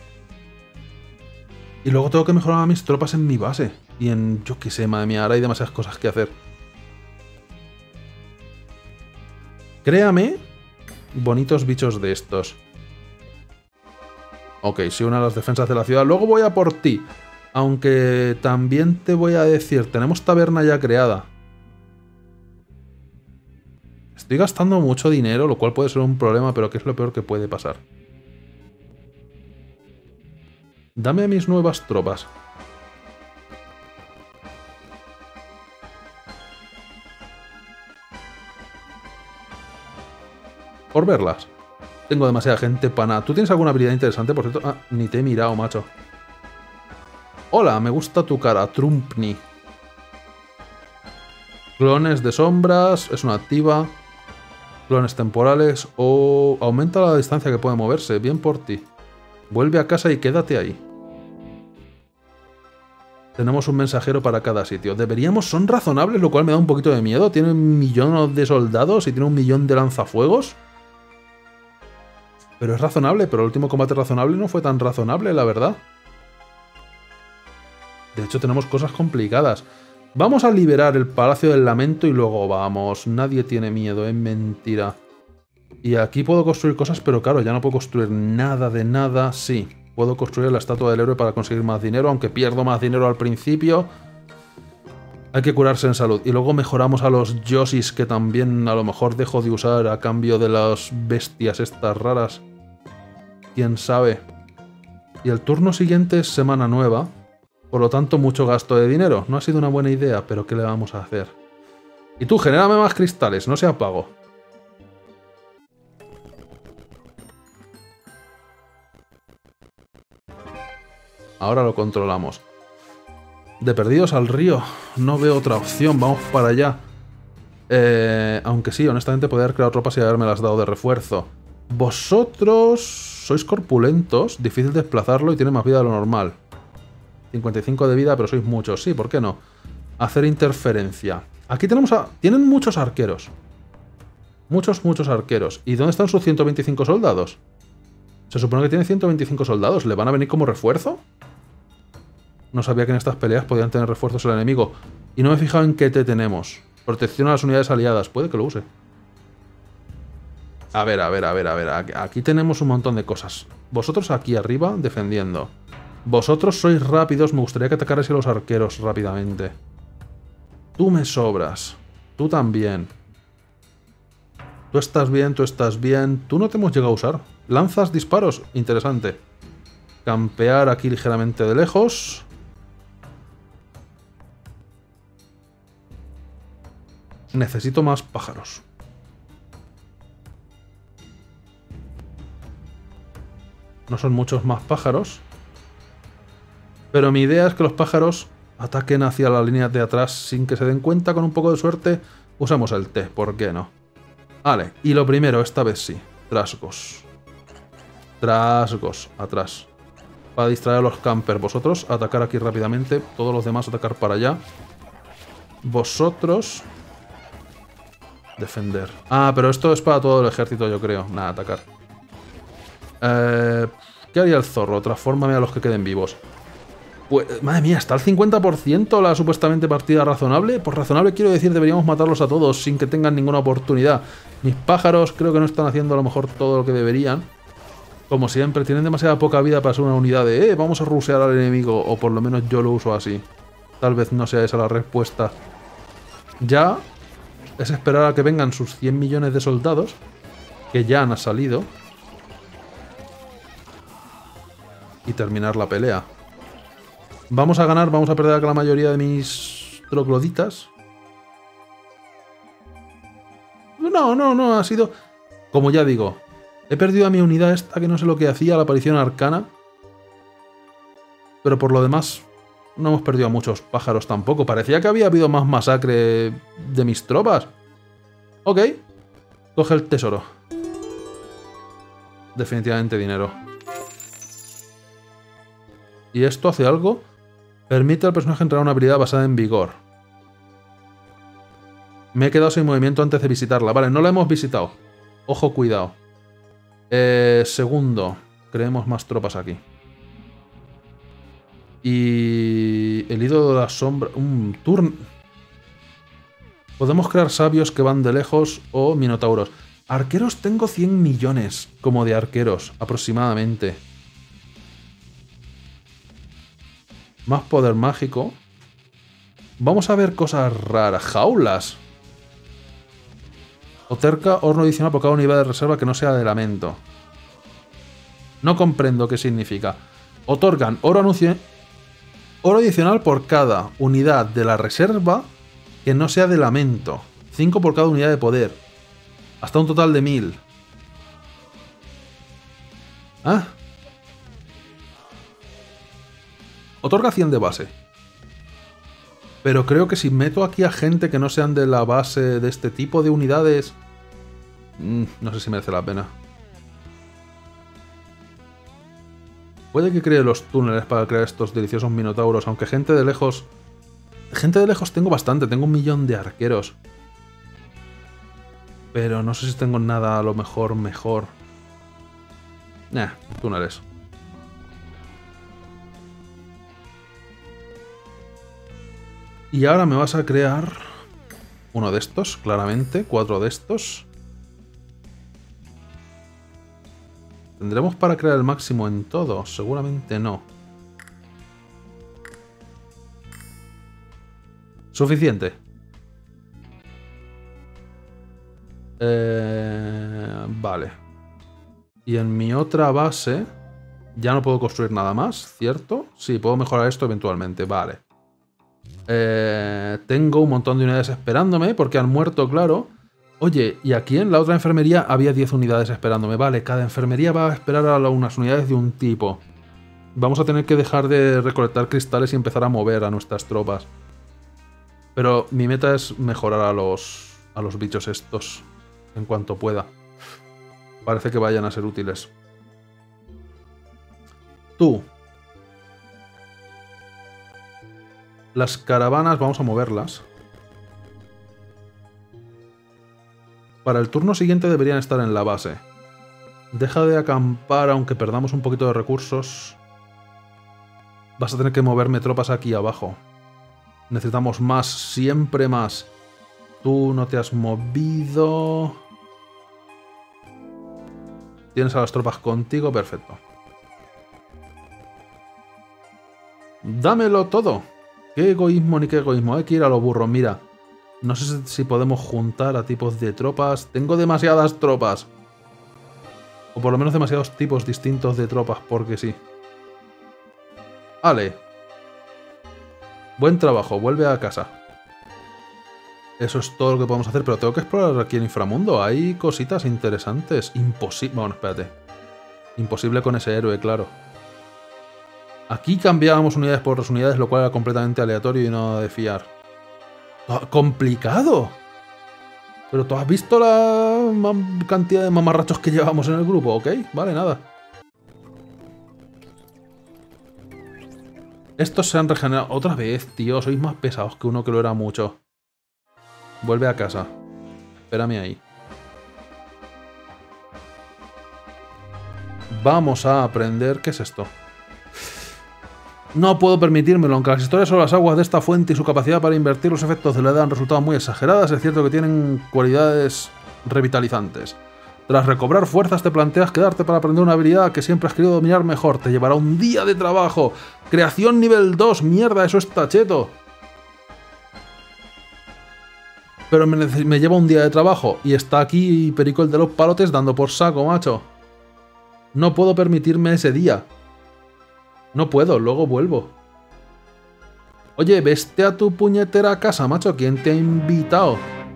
Y luego tengo que mejorar a mis tropas en mi base. Y en... yo qué sé, madre mía, ahora hay demasiadas cosas que hacer. Créame bonitos bichos de estos. Ok, si una de las defensas de la ciudad. Luego voy a por ti. Aunque también te voy a decir, tenemos taberna ya creada. Estoy gastando mucho dinero, lo cual puede ser un problema, pero ¿qué es lo peor que puede pasar? Dame a mis nuevas tropas. Por verlas. Tengo demasiada gente para nada. ¿Tú tienes alguna habilidad interesante, por cierto? Ah, ni te he mirado, macho. Hola, me gusta tu cara, Trumpni. Clones de sombras, es una activa. Clones temporales o aumenta la distancia que puede moverse. Bien por ti. Vuelve a casa y quédate ahí. Tenemos un mensajero para cada sitio. Deberíamos, son razonables, lo cual me da un poquito de miedo. Tiene un millón de soldados y tiene un millón de lanzafuegos. Pero es razonable, pero el último combate razonable no fue tan razonable, la verdad. De hecho, tenemos cosas complicadas. Vamos a liberar el Palacio del Lamento y luego vamos. Nadie tiene miedo, es mentira. Y aquí puedo construir cosas, pero claro, ya no puedo construir nada de nada. Sí, puedo construir la Estatua del Héroe para conseguir más dinero, aunque pierdo más dinero al principio. Hay que curarse en salud. Y luego mejoramos a los Yoshis, que también a lo mejor dejo de usar a cambio de las bestias estas raras. Quién sabe. Y el turno siguiente es semana nueva. Por lo tanto, mucho gasto de dinero. No ha sido una buena idea, pero ¿qué le vamos a hacer? Y tú, genérame más cristales, no sea pago. Ahora lo controlamos. De perdidos al río. No veo otra opción, vamos para allá. Eh, aunque sí, honestamente podría haber creado tropas y habérmelas dado de refuerzo. Vosotros sois corpulentos, difícil desplazarlo y tiene más vida de lo normal. cincuenta y cinco de vida, pero sois muchos. Sí, ¿por qué no? Hacer interferencia. Aquí tenemos a... Tienen muchos arqueros. Muchos, muchos arqueros. ¿Y dónde están sus ciento veinticinco soldados? Se supone que tiene ciento veinticinco soldados. ¿Le van a venir como refuerzo? No sabía que en estas peleas podían tener refuerzos el enemigo. Y no me he fijado en qué T tenemos. Protección a las unidades aliadas. Puede que lo use. A ver, a ver, a ver, a ver. Aquí tenemos un montón de cosas. Vosotros aquí arriba defendiendo. Vosotros sois rápidos. Me gustaría que atacarais a los arqueros rápidamente. Tú me sobras. Tú también. Tú estás bien, tú estás bien. Tú no te hemos llegado a usar. Lanzas disparos. Interesante. Campear aquí ligeramente de lejos. Necesito más pájaros. No son muchos más pájaros. Pero mi idea es que los pájaros ataquen hacia la línea de atrás sin que se den cuenta. Con un poco de suerte usamos el T, ¿por qué no? Vale, y lo primero, esta vez sí. Trasgos. Trasgos, atrás. Para distraer a los campers. Vosotros atacar aquí rápidamente. Todos los demás atacar para allá. Vosotros... defender. Ah, pero esto es para todo el ejército, yo creo. Nada, atacar. Eh, ¿Qué haría el zorro? Transfórmame a los que queden vivos. Pues, madre mía, ¿está al cincuenta por ciento la supuestamente partida razonable? Por razonable quiero decir, deberíamos matarlos a todos sin que tengan ninguna oportunidad. Mis pájaros creo que no están haciendo a lo mejor todo lo que deberían. Como siempre, tienen demasiada poca vida para ser una unidad de, eh, vamos a rusear al enemigo. O por lo menos yo lo uso así. Tal vez no sea esa la respuesta. Ya es esperar a que vengan sus cien millones de soldados, que ya han salido. Y terminar la pelea. Vamos a ganar, vamos a perder a la mayoría de mis trogloditas. No, no, no, ha sido... Como ya digo, he perdido a mi unidad esta que no sé lo que hacía, la aparición arcana. Pero por lo demás, no hemos perdido a muchos pájaros tampoco. Parecía que había habido más masacre de mis tropas. Ok, coge el tesoro. Definitivamente dinero. ¿Y esto hace algo? Permite al personaje entrar a una habilidad basada en vigor. Me he quedado sin movimiento antes de visitarla. Vale, no la hemos visitado. Ojo, cuidado. Eh, segundo. Creemos más tropas aquí. Y... el ídolo de la sombra... Un turno... Podemos crear sabios que van de lejos o minotauros. Arqueros tengo cien millones como de arqueros, aproximadamente. Más poder mágico. Vamos a ver cosas raras. Jaulas. Otorga horno adicional por cada unidad de reserva que no sea de lamento. No comprendo qué significa. Otorgan oro, anuncio... oro adicional por cada unidad de la reserva que no sea de lamento. cinco por cada unidad de poder. Hasta un total de mil. Ah. Otorga cien de base. Pero creo que si meto aquí a gente que no sean de la base de este tipo de unidades... Mmm, no sé si merece la pena. Puede que cree los túneles para crear estos deliciosos minotauros, aunque gente de lejos... Gente de lejos tengo bastante, tengo un millón de arqueros. Pero no sé si tengo nada a lo mejor mejor. Nah, túneles. Y ahora me vas a crear uno de estos, claramente. Cuatro de estos. ¿Tendremos para crear el máximo en todo? Seguramente no. Suficiente. Eh, vale. Y en mi otra base ya no puedo construir nada más, ¿cierto? Sí, puedo mejorar esto eventualmente, vale. Eh, tengo un montón de unidades esperándome porque han muerto, claro. Oye, y aquí en la otra enfermería había diez unidades esperándome. Vale, cada enfermería va a esperar a unas unidades de un tipo. Vamos a tener que dejar de recolectar cristales y empezar a mover a nuestras tropas. Pero mi meta es mejorar a los, a los bichos estos en cuanto pueda. Parece que vayan a ser útiles. Tú. Las caravanas vamos a moverlas. Para el turno siguiente deberían estar en la base. Deja de acampar aunque perdamos un poquito de recursos. Vas a tener que moverme tropas aquí abajo. Necesitamos más, siempre más. Tú no te has movido. Tienes a las tropas contigo, perfecto. Dámelo todo. Qué egoísmo ni qué egoísmo. Hay que ir a los burros, mira. No sé si podemos juntar a tipos de tropas. Tengo demasiadas tropas. O por lo menos demasiados tipos distintos de tropas, porque sí. Ale. Buen trabajo, vuelve a casa. Eso es todo lo que podemos hacer, pero tengo que explorar aquí en Inframundo. Hay cositas interesantes. Imposible... Bueno, espérate. Imposible con ese héroe, claro. Aquí cambiábamos unidades por otras unidades, lo cual era completamente aleatorio y no de fiar. ¡Complicado! Pero tú has visto la cantidad de mamarrachos que llevamos en el grupo, ¿ok? Vale, nada. Estos se han regenerado. Otra vez, tío. Sois más pesados que uno que lo era mucho. Vuelve a casa. Espérame ahí. Vamos a aprender... ¿Qué es esto? No puedo permitírmelo, aunque las historias sobre las aguas de esta fuente y su capacidad para invertir los efectos de la edad han resultado muy exageradas, es cierto que tienen cualidades revitalizantes. Tras recobrar fuerzas te planteas quedarte para aprender una habilidad que siempre has querido dominar mejor. Te llevará un día de trabajo. Creación nivel dos, mierda, eso está cheto. Pero me, me lleva un día de trabajo y está aquí Perico el de los palotes dando por saco, macho. No puedo permitirme ese día. No puedo, luego vuelvo. Oye, vete a tu puñetera casa, macho. ¿Quién te ha invitado?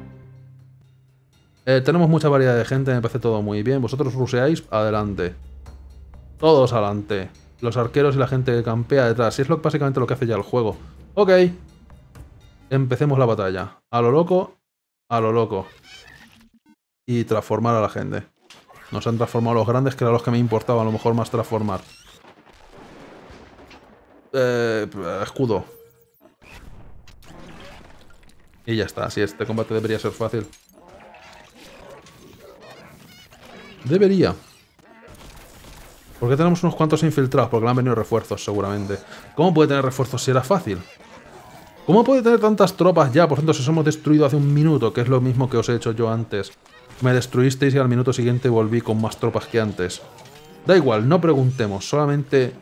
Eh, tenemos mucha variedad de gente, me parece todo muy bien. Vosotros ruseáis, adelante. Todos adelante. Los arqueros y la gente que campea detrás. Y es lo, básicamente lo que hace ya el juego. Ok. Empecemos la batalla. A lo loco, a lo loco. Y transformar a la gente. Nos han transformado los grandes, que eran los que me importaba a lo mejor más transformar. Eh, escudo. Y ya está. Sí, este combate debería ser fácil. Debería. ¿Por qué tenemos unos cuantos infiltrados? Porque le han venido refuerzos, seguramente. ¿Cómo puede tener refuerzos si era fácil? ¿Cómo puede tener tantas tropas ya? Por ejemplo, si os hemos destruido hace un minuto, que es lo mismo que os he hecho yo antes. Me destruisteis y al minuto siguiente volví con más tropas que antes. Da igual, no preguntemos, solamente...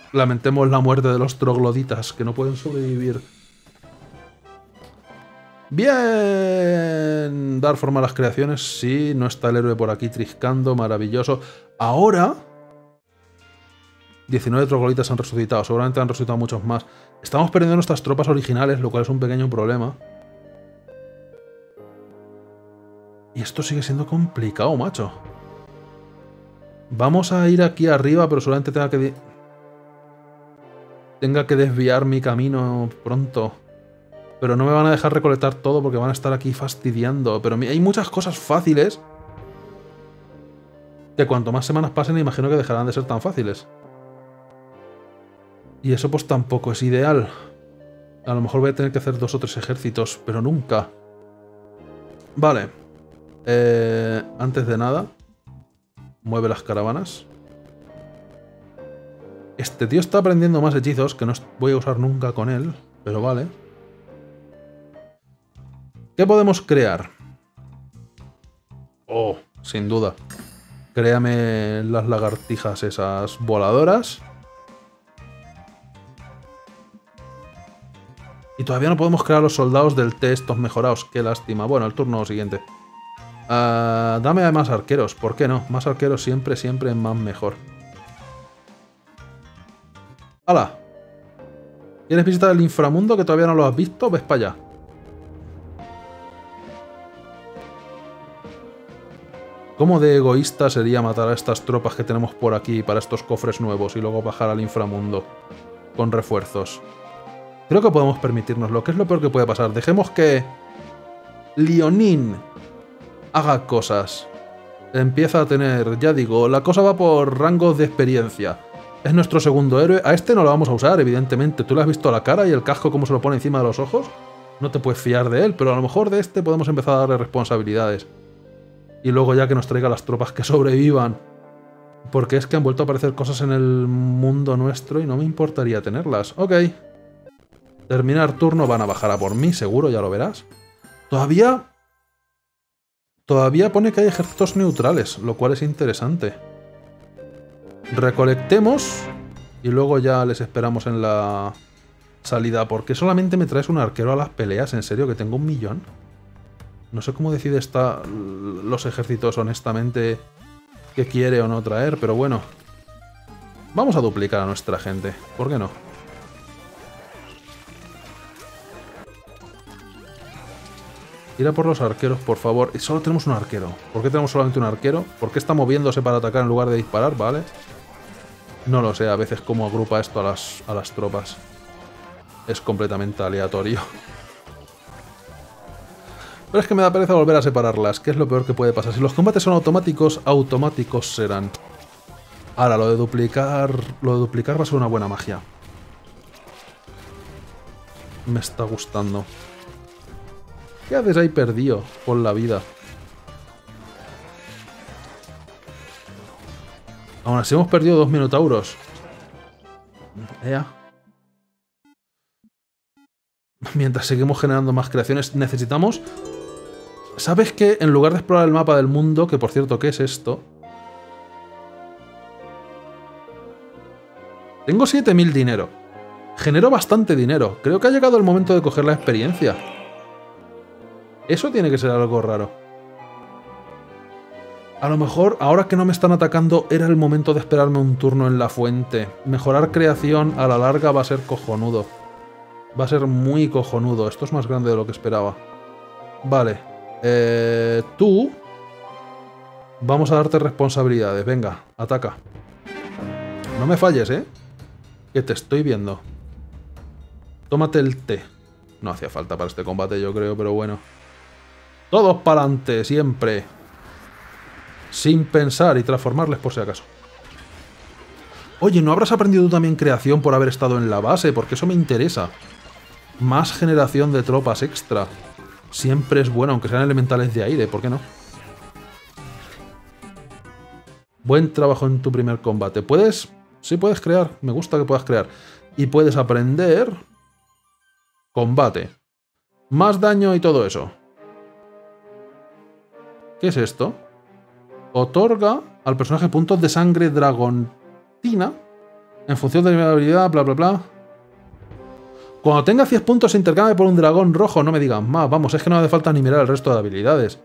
lamentemos la muerte de los trogloditas, que no pueden sobrevivir. Bien. Dar forma a las creaciones. Sí, no está el héroe por aquí triscando. Maravilloso. Ahora... diecinueve trogloditas han resucitado. Seguramente han resucitado muchos más. Estamos perdiendo nuestras tropas originales, lo cual es un pequeño problema. Y esto sigue siendo complicado, macho. Vamos a ir aquí arriba, pero solamente tenga que... tenga que desviar mi camino pronto. Pero no me van a dejar recolectar todo porque van a estar aquí fastidiando. Pero hay muchas cosas fáciles que cuanto más semanas pasen, imagino que dejarán de ser tan fáciles. Y eso pues tampoco es ideal. A lo mejor voy a tener que hacer dos o tres ejércitos, pero nunca. Vale. Eh, antes de nada, mueve las caravanas. Este tío está aprendiendo más hechizos que no voy a usar nunca con él, pero vale. ¿Qué podemos crear? Oh, sin duda. Créame las lagartijas esas voladoras. Y todavía no podemos crear los soldados del T estos mejorados. Qué lástima. Bueno, el turno siguiente. Uh, dame más arqueros. ¿Por qué no? Más arqueros siempre, siempre más mejor. ¡Hala! ¿Quieres visitar el inframundo que todavía no lo has visto? Ves para allá. ¿Cómo de egoísta sería matar a estas tropas que tenemos por aquí para estos cofres nuevos y luego bajar al inframundo con refuerzos? Creo que podemos permitirnoslo. ¿Qué es lo peor que puede pasar? Dejemos que Leonin haga cosas. Empieza a tener, ya digo, la cosa va por rangos de experiencia. Es nuestro segundo héroe. A este no lo vamos a usar, evidentemente. Tú le has visto la cara y el casco cómo se lo pone encima de los ojos. No te puedes fiar de él, pero a lo mejor de este podemos empezar a darle responsabilidades. Y luego ya que nos traiga las tropas que sobrevivan. Porque es que han vuelto a aparecer cosas en el mundo nuestro y no me importaría tenerlas. Ok. Terminar turno, van a bajar a por mí, seguro, ya lo verás. Todavía... Todavía pone que hay ejércitos neutrales, lo cual es interesante. Recolectemos y luego ya les esperamos en la salida. ¿Por qué solamente me traes un arquero a las peleas? ¿En serio que tengo un millón? No sé cómo decide esta, los ejércitos honestamente qué quiere o no traer, pero bueno. Vamos a duplicar a nuestra gente, ¿por qué no? Ir a por los arqueros, por favor. Y solo tenemos un arquero. ¿Por qué tenemos solamente un arquero? ¿Por qué está moviéndose para atacar en lugar de disparar? Vale. No lo sé, a veces cómo agrupa esto a las, a las tropas. Es completamente aleatorio. Pero es que me da pereza volver a separarlas, que es lo peor que puede pasar. Si los combates son automáticos, automáticos serán. Ahora, lo de duplicar... Lo de duplicar va a ser una buena magia. Me está gustando. ¿Qué haces ahí perdido por la vida? Aún así hemos perdido dos minotauros. Ea. Mientras seguimos generando más creaciones, necesitamos... ¿Sabes qué? En lugar de explorar el mapa del mundo, que por cierto, ¿qué es esto? Tengo siete mil dinero. Genero bastante dinero. Creo que ha llegado el momento de coger la experiencia. Eso tiene que ser algo raro. A lo mejor, ahora que no me están atacando, era el momento de esperarme un turno en la fuente. Mejorar creación a la larga va a ser cojonudo. Va a ser muy cojonudo. Esto es más grande de lo que esperaba. Vale. Eh, tú... Vamos a darte responsabilidades. Venga, ataca. No me falles, ¿eh? Que te estoy viendo. Tómate el té. No hacía falta para este combate, yo creo, pero bueno. Todos para adelante, siempre. Sin pensar y transformarles por si acaso. Oye, ¿no habrás aprendido tú también creación por haber estado en la base? Porque eso me interesa. Más generación de tropas extra. Siempre es bueno, aunque sean elementales de aire, ¿por qué no? Buen trabajo en tu primer combate. ¿Puedes? Sí, puedes crear. Me gusta que puedas crear. Y puedes aprender... Combate. Más daño y todo eso. ¿Qué es esto? Otorga al personaje puntos de sangre dragontina en función de la habilidad, bla, bla, bla. Cuando tenga cien puntos se intercambia por un dragón rojo, no me digan más. Vamos, es que no hace falta ni mirar el resto de habilidades.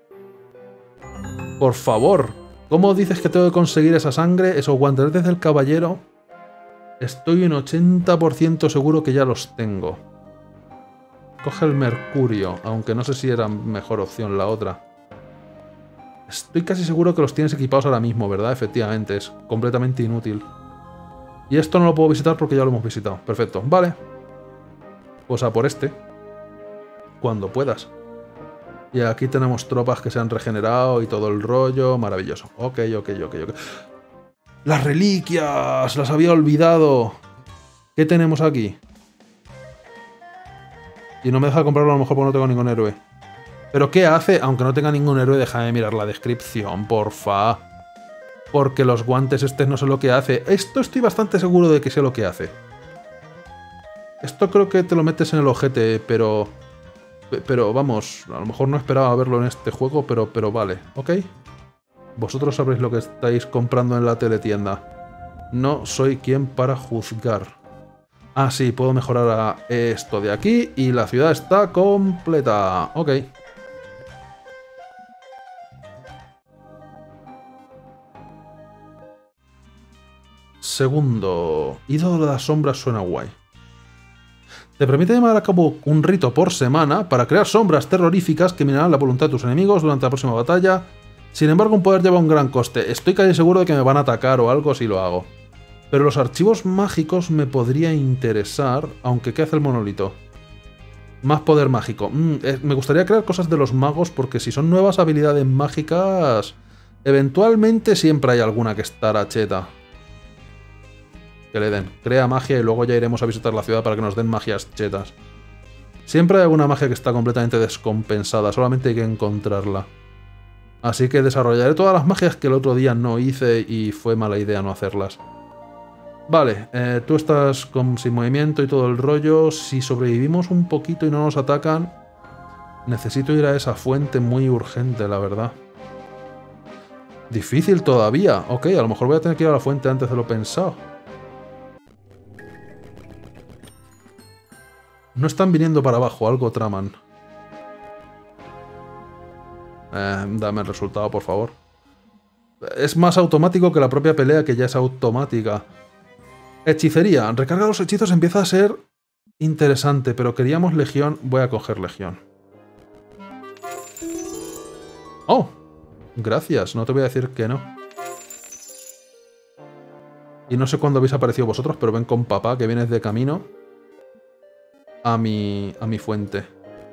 Por favor. ¿Cómo dices que tengo que conseguir esa sangre? Esos guanteletes del caballero. Estoy un ochenta por ciento seguro que ya los tengo. Coge el mercurio, aunque no sé si era mejor opción la otra. Estoy casi seguro que los tienes equipados ahora mismo, ¿verdad? Efectivamente, es completamente inútil. Y esto no lo puedo visitar porque ya lo hemos visitado. Perfecto, vale. Pues a por este. Cuando puedas. Y aquí tenemos tropas que se han regenerado y todo el rollo. Maravilloso. Ok, ok, ok, ok. ¡Las reliquias! ¡Las había olvidado! ¿Qué tenemos aquí? Y no me deja comprarlo a lo mejor porque no tengo ningún héroe. ¿Pero qué hace? Aunque no tenga ningún héroe, déjame mirar la descripción, porfa. Porque los guantes estos no sé lo que hace. Esto estoy bastante seguro de que sé lo que hace. Esto creo que te lo metes en el ojete, pero... Pero vamos, a lo mejor no esperaba verlo en este juego, pero, pero vale, ¿ok? Vosotros sabréis lo que estáis comprando en la teletienda. No soy quien para juzgar. Ah, sí, puedo mejorar a esto de aquí y la ciudad está completa. Ok. Segundo. Ídolo de las sombras suena guay. Te permite llevar a cabo un rito por semana para crear sombras terroríficas que minarán la voluntad de tus enemigos durante la próxima batalla. Sin embargo, un poder lleva un gran coste. Estoy casi seguro de que me van a atacar o algo si lo hago. Pero los archivos mágicos me podría interesar, aunque ¿qué hace el monolito? Más poder mágico. Mm, eh, me gustaría crear cosas de los magos porque si son nuevas habilidades mágicas, eventualmente siempre hay alguna que estará cheta. Que le den. Crea magia y luego ya iremos a visitar la ciudad para que nos den magias chetas. Siempre hay alguna magia que está completamente descompensada, solamente hay que encontrarla. Así que desarrollaré todas las magias que el otro día no hice y fue mala idea no hacerlas. Vale, eh, tú estás con, sin movimiento y todo el rollo. Si sobrevivimos un poquito y no nos atacan, necesito ir a esa fuente muy urgente, la verdad. Difícil todavía. Ok, a lo mejor voy a tener que ir a la fuente antes de lo pensado. No están viniendo para abajo, algo traman. Eh, dame el resultado, por favor. Es más automático que la propia pelea, que ya es automática. Hechicería. Recarga los hechizos empieza a ser interesante, pero queríamos legión. Voy a coger legión. ¡Oh! Gracias, no te voy a decir que no. Y no sé cuándo habéis aparecido vosotros, pero ven con papá, que vienes de camino a mi, a mi fuente.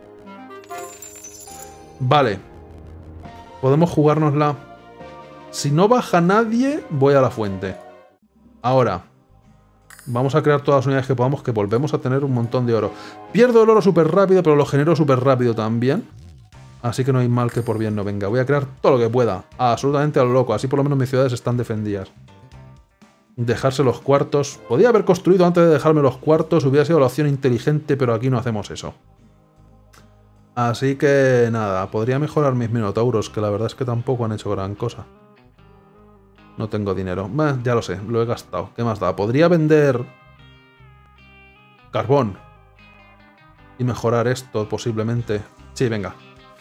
Vale. Podemos jugárnosla. Si no baja nadie, voy a la fuente. Ahora, vamos a crear todas las unidades que podamos, que volvemos a tener un montón de oro. Pierdo el oro súper rápido, pero lo genero súper rápido también. Así que no hay mal que por bien no venga. Voy a crear todo lo que pueda. Absolutamente a lo loco. Así por lo menos mis ciudades están defendidas. Dejarse los cuartos. Podía haber construido antes de dejarme los cuartos. Hubiera sido la opción inteligente, pero aquí no hacemos eso. Así que nada. Podría mejorar mis minotauros, que la verdad es que tampoco han hecho gran cosa. No tengo dinero. Eh, ya lo sé, lo he gastado. ¿Qué más da? Podría vender carbón y mejorar esto posiblemente. Sí, venga.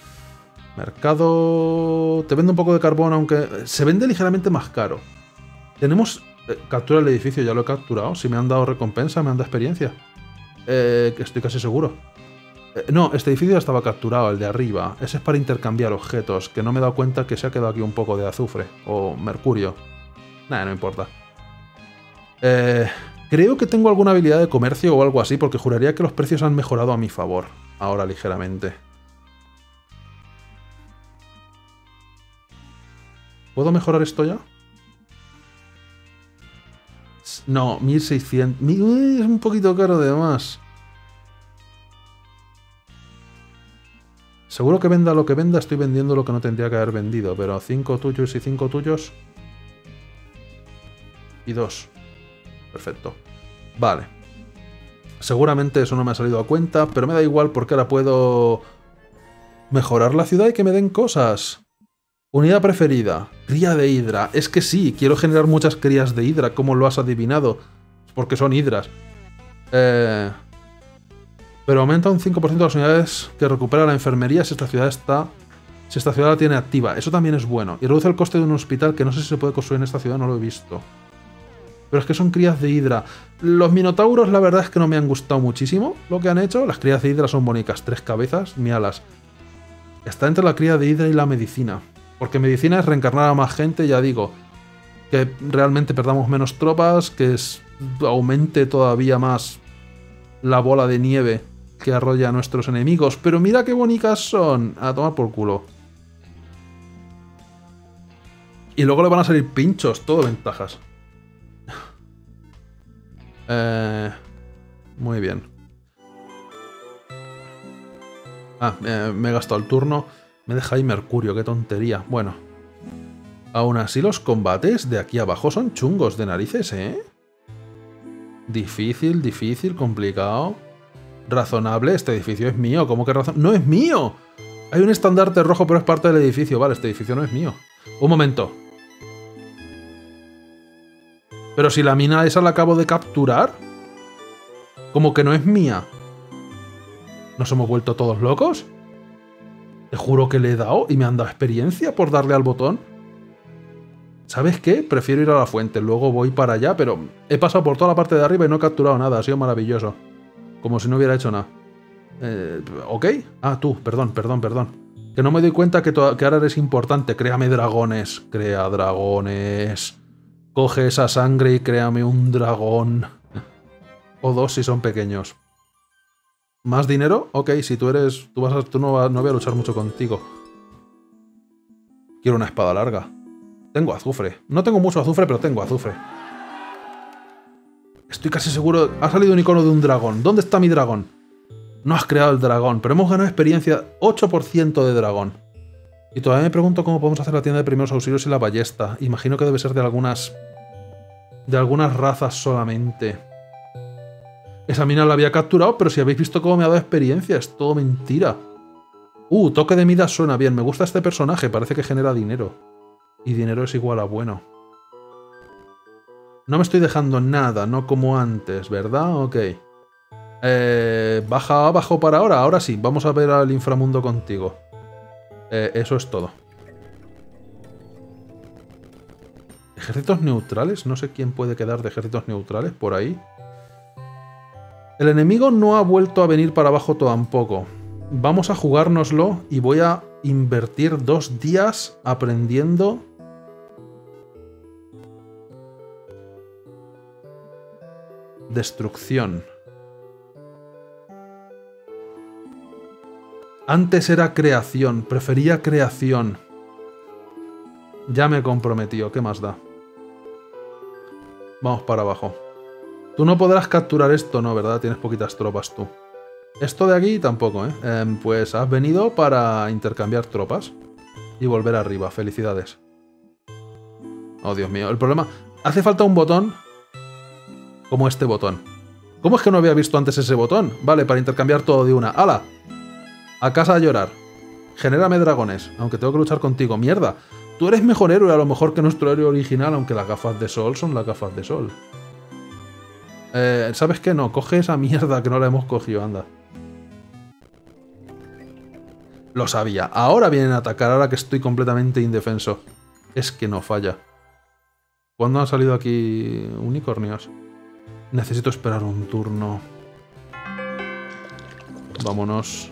Mercado... Te vendo un poco de carbón, aunque se vende ligeramente más caro. Tenemos... Eh, captura el edificio, ya lo he capturado. Si me han dado recompensa, me han dado experiencia. Eh, estoy casi seguro. Eh, no, este edificio ya estaba capturado, el de arriba. Ese es para intercambiar objetos, que no me he dado cuenta que se ha quedado aquí un poco de azufre. O mercurio. Nada, no importa. Eh, creo que tengo alguna habilidad de comercio o algo así, porque juraría que los precios han mejorado a mi favor. Ahora ligeramente. ¿Puedo mejorar esto ya? No, mil seiscientos. Uy, es un poquito caro de más. Seguro que venda lo que venda, estoy vendiendo lo que no tendría que haber vendido. Pero cinco tuyos y cinco tuyos. Y dos. Perfecto. Vale. Seguramente eso no me ha salido a cuenta, pero me da igual porque ahora puedo mejorar la ciudad y que me den cosas. Unidad preferida. Cría de hidra. Es que sí, quiero generar muchas crías de hidra. ¿Cómo lo has adivinado? Porque son hidras. Eh, Pero aumenta un cinco por ciento de las unidades que recupera la enfermería si esta ciudad está... Si esta ciudad la tiene activa. Eso también es bueno. Y reduce el coste de un hospital que no sé si se puede construir en esta ciudad, no lo he visto. Pero es que son crías de hidra. Los minotauros la verdad es que no me han gustado muchísimo lo que han hecho. Las crías de hidra son bonitas. Tres cabezas, míralas. Está entre la cría de hidra y la medicina. Porque medicina es reencarnar a más gente, ya digo. Que realmente perdamos menos tropas, que es, aumente todavía más la bola de nieve que arrolla a nuestros enemigos. Pero mira qué bonitas son. A tomar por culo. Y luego le van a salir pinchos, todo ventajas. Eh, muy bien. Ah, eh, me he gastado el turno. Me deja ahí Mercurio, qué tontería. Bueno. Aún así los combates de aquí abajo son chungos de narices, ¿eh? Difícil, difícil, complicado. Razonable, este edificio es mío. ¿Cómo que razón? ¡No es mío! Hay un estandarte rojo, pero es parte del edificio. Vale, este edificio no es mío. Un momento. Pero si la mina esa la acabo de capturar. ¿Cómo que no es mía? ¿Nos hemos vuelto todos locos? Te juro que le he dado y me han dado experiencia por darle al botón. ¿Sabes qué? Prefiero ir a la fuente. Luego voy para allá, pero he pasado por toda la parte de arriba y no he capturado nada. Ha sido maravilloso. Como si no hubiera hecho nada. Eh, ¿Ok? Ah, tú. Perdón, perdón, perdón. Que no me doy cuenta que, que ahora eres importante. Créame dragones. Crea dragones. Coge esa sangre y créame un dragón. O dos si son pequeños. ¿Más dinero? Ok, si tú eres... Tú, vas a, tú no, vas, no voy a luchar mucho contigo. Quiero una espada larga. Tengo azufre. No tengo mucho azufre, pero tengo azufre. Estoy casi seguro... Ha salido un icono de un dragón. ¿Dónde está mi dragón? No has creado el dragón, pero hemos ganado experiencia. ocho por ciento de dragón. Y todavía me pregunto cómo podemos hacer la tienda de primeros auxilios y la ballesta. Imagino que debe ser de algunas... De algunas razas solamente. Esa mina la había capturado, pero si habéis visto cómo me ha dado experiencia, es todo mentira. Uh, toque de Midas suena bien. Me gusta este personaje, parece que genera dinero. Y dinero es igual a bueno. No me estoy dejando nada, no como antes, ¿verdad? Ok. Eh, baja abajo para ahora. Ahora sí, vamos a ver al inframundo contigo. Eh, eso es todo. ¿Ejércitos neutrales? No sé quién puede quedar de ejércitos neutrales por ahí. El enemigo no ha vuelto a venir para abajo tampoco. Vamos a jugárnoslo y voy a invertir dos días aprendiendo... Destrucción. Antes era creación, prefería creación. Ya me comprometió, ¿qué más da? Vamos para abajo. Tú no podrás capturar esto, no, ¿verdad? Tienes poquitas tropas tú. Esto de aquí tampoco, ¿eh? eh pues has venido para intercambiar tropas y volver arriba. Felicidades. Oh, Dios mío. El problema... Hace falta un botón como este botón. ¿Cómo es que no había visto antes ese botón? Vale, para intercambiar todo de una. ¡Hala! A casa a llorar. Genérame dragones, aunque tengo que luchar contigo. ¡Mierda! Tú eres mejor héroe a lo mejor que nuestro héroe original, aunque las gafas de sol son las gafas de sol. Eh, ¿Sabes qué? No, coge esa mierda que no la hemos cogido, anda. Lo sabía. Ahora vienen a atacar, ahora que estoy completamente indefenso. Es que no falla. ¿Cuándo han salido aquí unicornios? Necesito esperar un turno. Vámonos.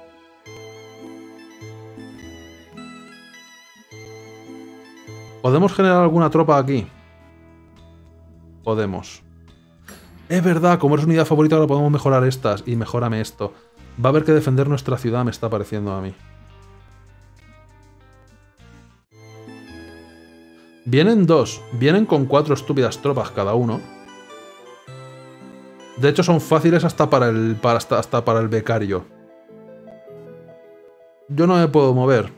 ¿Podemos generar alguna tropa aquí? Podemos. Es verdad, como es unidad favorita ahora podemos mejorar estas. Y mejórame esto. Va a haber que defender nuestra ciudad, me está pareciendo a mí. Vienen dos. Vienen con cuatro estúpidas tropas cada uno. De hecho son fáciles hasta para el, para, hasta, hasta para el becario. Yo no me puedo mover.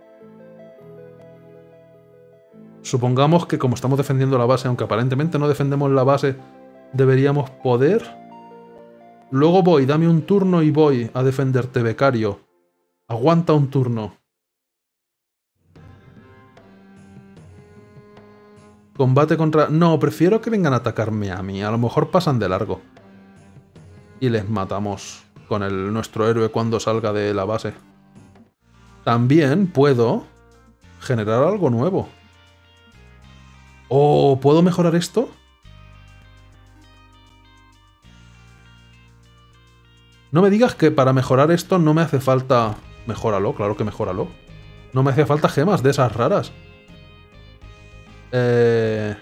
Supongamos que como estamos defendiendo la base, aunque aparentemente no defendemos la base, deberíamos poder. Luego voy, dame un turno y voy a defenderte, becario. Aguanta un turno. Combate contra... No, prefiero que vengan a atacarme a mí. A lo mejor pasan de largo. Y les matamos. con el, nuestro héroe cuando salga de la base. También puedo generar algo nuevo. ¿O puedo mejorar esto? No me digas que para mejorar esto no me hace falta... Mejóralo, claro que mejóralo. No me hace falta gemas de esas raras. Eh...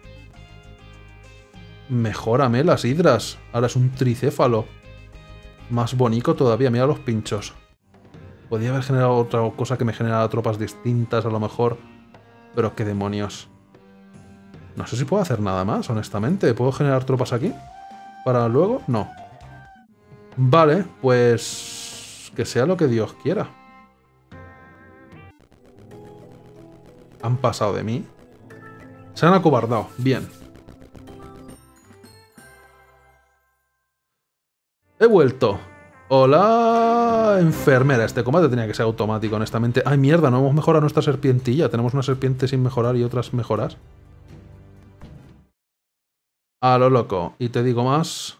Mejórame las hidras. Ahora es un tricéfalo. Más bonito todavía, mira los pinchos. Podría haber generado otra cosa que me generara tropas distintas a lo mejor. Pero qué demonios. No sé si puedo hacer nada más, honestamente. ¿Puedo generar tropas aquí? ¿Para luego? No. Vale, pues... que sea lo que Dios quiera. Han pasado de mí. Se han acobardado. Bien. He vuelto. Hola, enfermera. Este combate tenía que ser automático, honestamente. Ay, mierda, no hemos mejorado nuestra serpientilla. Tenemos una serpiente sin mejorar y otras mejoras. A lo loco. Y te digo más.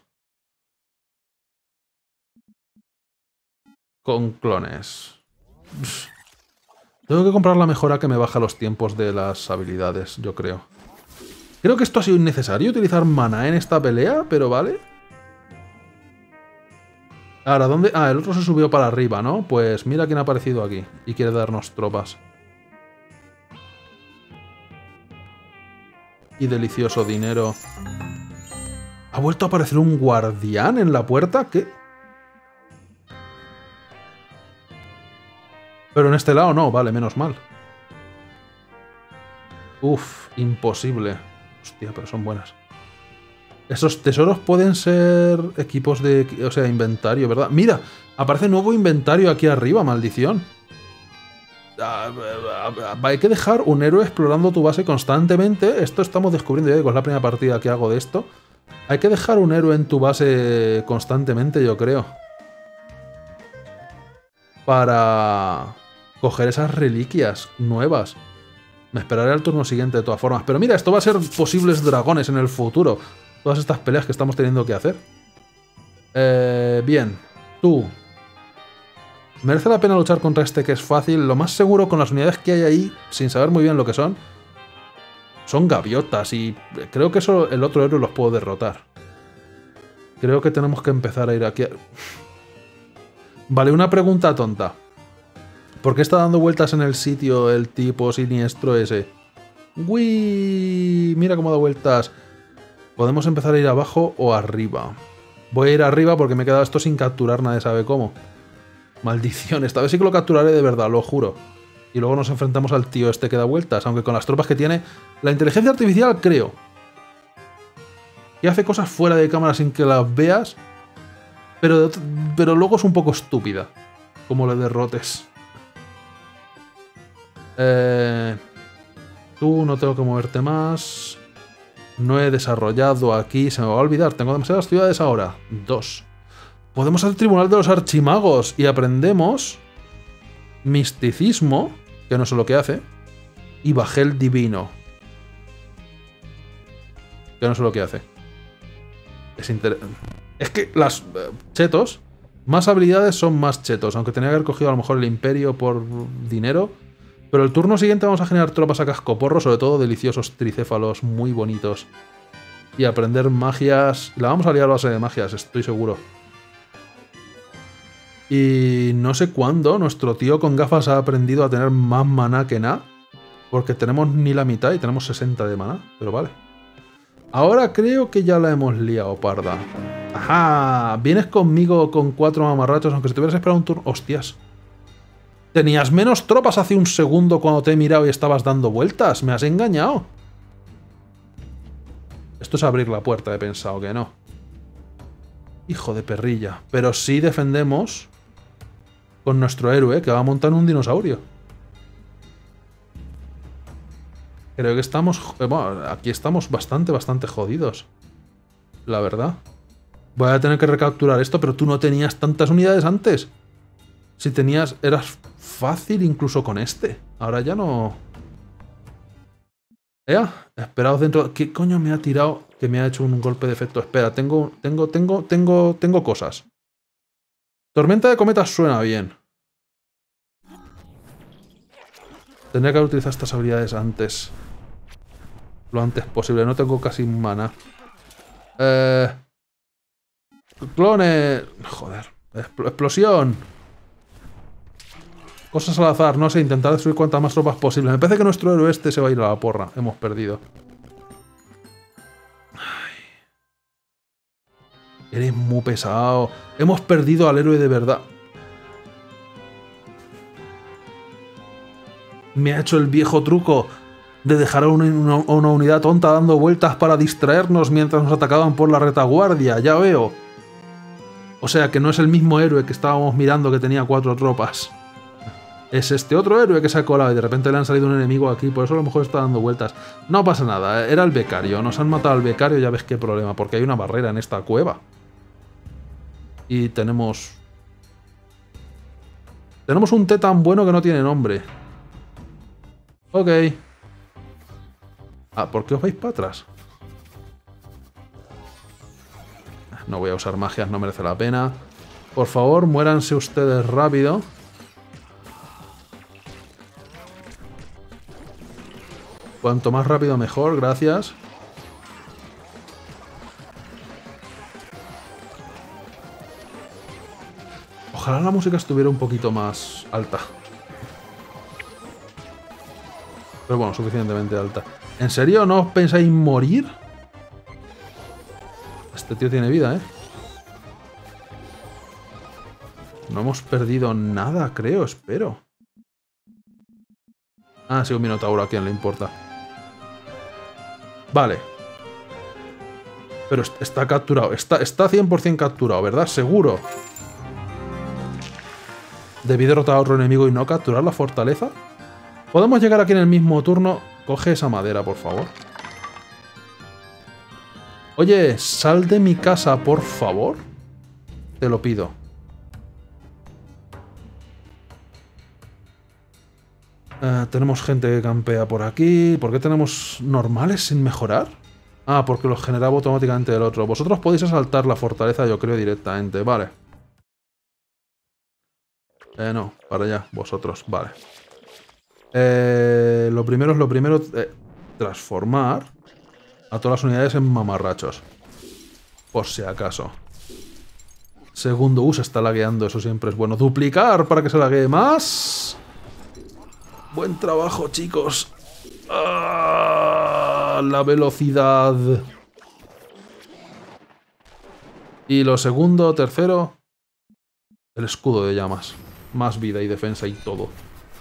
Con clones. Tengo que comprar la mejora que me baja los tiempos de las habilidades, yo creo. Creo que esto ha sido innecesario, utilizar maná en esta pelea, pero vale. Ahora, ¿dónde? Ah, el otro se subió para arriba, ¿no? Pues mira quién ha aparecido aquí y quiere darnos tropas. Y delicioso dinero. ¿Ha vuelto a aparecer un guardián en la puerta? ¿Qué? Pero en este lado no, vale, menos mal. Uf, imposible. Hostia, pero son buenas. Esos tesoros pueden ser equipos de... O sea, inventario, ¿verdad? ¡Mira! Aparece nuevo inventario aquí arriba, maldición. Hay que dejar un héroe explorando tu base constantemente. Esto estamos descubriendo, ya digo, es la primera partida que hago de esto. Hay que dejar un héroe en tu base constantemente, yo creo. Para coger esas reliquias nuevas. Me esperaré al turno siguiente de todas formas. Pero mira, esto va a ser posibles dragones en el futuro. Todas estas peleas que estamos teniendo que hacer. Eh, bien. Tú. ¿Merece la pena luchar contra este que es fácil? Lo más seguro con las unidades que hay ahí, sin saber muy bien lo que son, son gaviotas. Y creo que eso el otro héroe los puedo derrotar. Creo que tenemos que empezar a ir aquí. A... Vale, una pregunta tonta. ¿Por qué está dando vueltas en el sitio el tipo siniestro ese? ¡Uy! Mira cómo da vueltas. Podemos empezar a ir abajo o arriba. Voy a ir arriba porque me he quedado esto sin capturar, nadie sabe cómo. Maldición, esta vez sí que lo capturaré de verdad, lo juro. Y luego nos enfrentamos al tío este que da vueltas, aunque con las tropas que tiene... La inteligencia artificial, creo, que hace cosas fuera de cámara sin que las veas, pero, pero luego es un poco estúpida. Como le derrotes. Eh, tú no tengo que moverte más. No he desarrollado aquí, se me va a olvidar, tengo demasiadas ciudades ahora. Dos. Podemos al Tribunal de los Archimagos y aprendemos misticismo, que no sé lo que hace, y bajel divino, que no sé lo que hace. Es interesante. Es que las uh, chetos, más habilidades son más chetos, aunque tenía que haber cogido a lo mejor el imperio por dinero. Pero el turno siguiente vamos a generar tropas a cascoporro, sobre todo deliciosos tricéfalos muy bonitos. Y aprender magias. La vamos a liar a base de magias, estoy seguro. Y no sé cuándo nuestro tío con gafas ha aprendido a tener más maná que nada. Porque tenemos ni la mitad y tenemos sesenta de maná, pero vale. Ahora creo que ya la hemos liado, parda. ¡Ajá! Vienes conmigo con cuatro mamarrachos, aunque si te hubieras esperado un turno... ¡Hostias! Tenías menos tropas hace un segundo cuando te he mirado y estabas dando vueltas. Me has engañado. Esto es abrir la puerta, he pensado que no. Hijo de perrilla. Pero sí defendemos con nuestro héroe que va a montar un dinosaurio. Creo que estamos... Bueno, aquí estamos bastante, bastante jodidos. La verdad. Voy a tener que recapturar esto, pero tú no tenías tantas unidades antes. Si tenías... Eras fácil incluso con este. Ahora ya no... Ea, esperaos dentro... ¿Qué coño me ha tirado que me ha hecho un golpe de efecto? Espera, tengo... Tengo, tengo, tengo, tengo cosas. Tormenta de cometas suena bien. Tendría que haber utilizado estas habilidades antes. Lo antes posible. No tengo casi mana. Eh... Clones... Joder. Explosión. Cosas al azar. No sé, intentar destruir cuantas más tropas posible. Me parece que nuestro héroe este se va a ir a la porra. Hemos perdido. Ay. Eres muy pesado. Hemos perdido al héroe de verdad. Me ha hecho el viejo truco de dejar a una, una, una unidad tonta dando vueltas para distraernos mientras nos atacaban por la retaguardia. Ya veo. O sea que no es el mismo héroe que estábamos mirando que tenía cuatro tropas. Es este otro héroe que se ha colado y de repente le han salido un enemigo aquí, por eso a lo mejor está dando vueltas. No pasa nada, era el becario. Nos han matado al becario, ya ves qué problema, porque hay una barrera en esta cueva. Y tenemos... Tenemos un té tan bueno que no tiene nombre. Ok. Ah, ¿por qué os vais para atrás? No voy a usar magias, no merece la pena. Por favor, muéranse ustedes rápido. Cuanto más rápido mejor, gracias. Ojalá la música estuviera un poquito más alta. Pero bueno, suficientemente alta. ¿En serio no os pensáis morir? Este tío tiene vida, ¿eh? No hemos perdido nada, creo, espero. Ah, sí, un minotauro, ¿a quién le importa? Vale. Pero está capturado. Está, está cien por cien capturado, ¿verdad? Seguro. ¿Debí derrotar a otro enemigo y no capturar la fortaleza? ¿Podemos llegar aquí en el mismo turno? Coge esa madera, por favor. Oye, sal de mi casa, por favor. Te lo pido. Uh, tenemos gente que campea por aquí. ¿Por qué tenemos normales sin mejorar? Ah, porque los generaba automáticamente el otro. Vosotros podéis asaltar la fortaleza, yo creo, directamente. Vale. Eh, no, para allá, vosotros. Vale. Eh, lo primero es lo primero. Eh, transformar a todas las unidades en mamarrachos. Por si acaso. Segundo, uh, se está lagueando, eso siempre es bueno. Duplicar para que se laguee más. Buen trabajo, chicos. Ah, la velocidad. Y lo segundo, tercero, el escudo de llamas. Más vida y defensa y todo.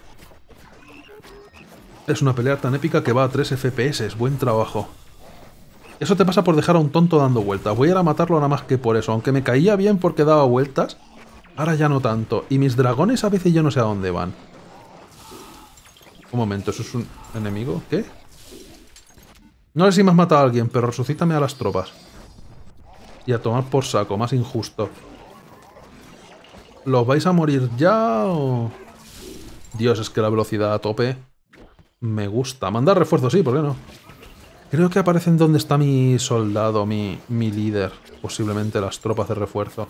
Es una pelea tan épica que va a tres F P S. Buen trabajo. Eso te pasa por dejar a un tonto dando vueltas. Voy a ir a matarlo nada más que por eso. Aunque me caía bien porque daba vueltas, ahora ya no tanto. Y mis dragones a veces yo no sé a dónde van. Un momento, ¿eso es un enemigo? ¿Qué? No sé si me has matado a alguien, pero resucítame a las tropas. Y a tomar por saco, más injusto. ¿Los vais a morir ya o...? Dios, es que la velocidad a tope me gusta. Mandar refuerzos, sí, ¿por qué no? Creo que aparecen donde está mi soldado, mi, mi líder. Posiblemente las tropas de refuerzo.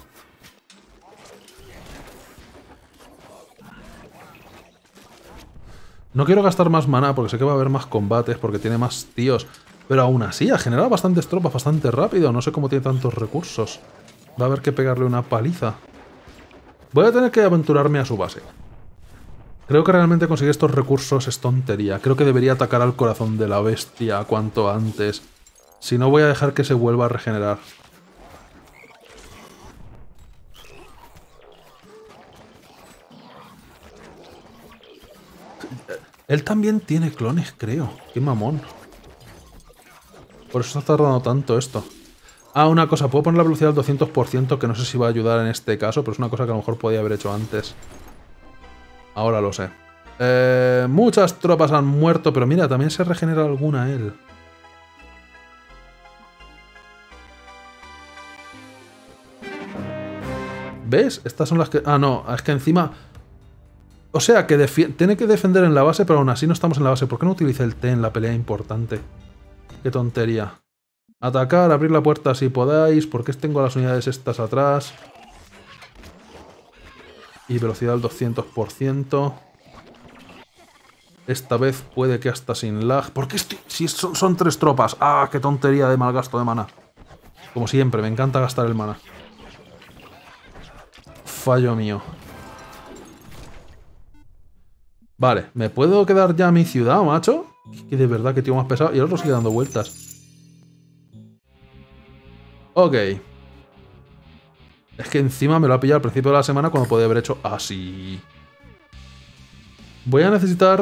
No quiero gastar más maná porque sé que va a haber más combates, porque tiene más tíos. Pero aún así, ha generado bastantes tropas bastante rápido. No sé cómo tiene tantos recursos. Va a haber que pegarle una paliza. Voy a tener que aventurarme a su base. Creo que realmente conseguir estos recursos es tontería. Creo que debería atacar al corazón de la bestia cuanto antes. Si no, voy a dejar que se vuelva a regenerar. Él también tiene clones, creo. Qué mamón. Por eso está tardando tanto esto. Ah, una cosa. Puedo poner la velocidad al doscientos por ciento, que no sé si va a ayudar en este caso, pero es una cosa que a lo mejor podía haber hecho antes. Ahora lo sé. Eh, muchas tropas han muerto, pero mira, también se regenera alguna él. ¿Ves? Estas son las que... Ah, no, es que encima... O sea, que tiene que defender en la base, pero aún así no estamos en la base. ¿Por qué no utiliza el T en la pelea importante? Qué tontería. Atacar, abrir la puerta si podáis. ¿Por qué tengo las unidades estas atrás? Y velocidad al doscientos por ciento. Esta vez puede que hasta sin lag. ¿Por qué estoy...? Si son, son tres tropas. ¡Ah, qué tontería de mal gasto de mana! Como siempre, me encanta gastar el mana. Fallo mío. Vale, ¿me puedo quedar ya a mi ciudad, macho? Que de verdad que tío más pesado. Y el otro sigue dando vueltas. Ok. Es que encima me lo ha pillado al principio de la semana cuando podía haber hecho así. Voy a necesitar...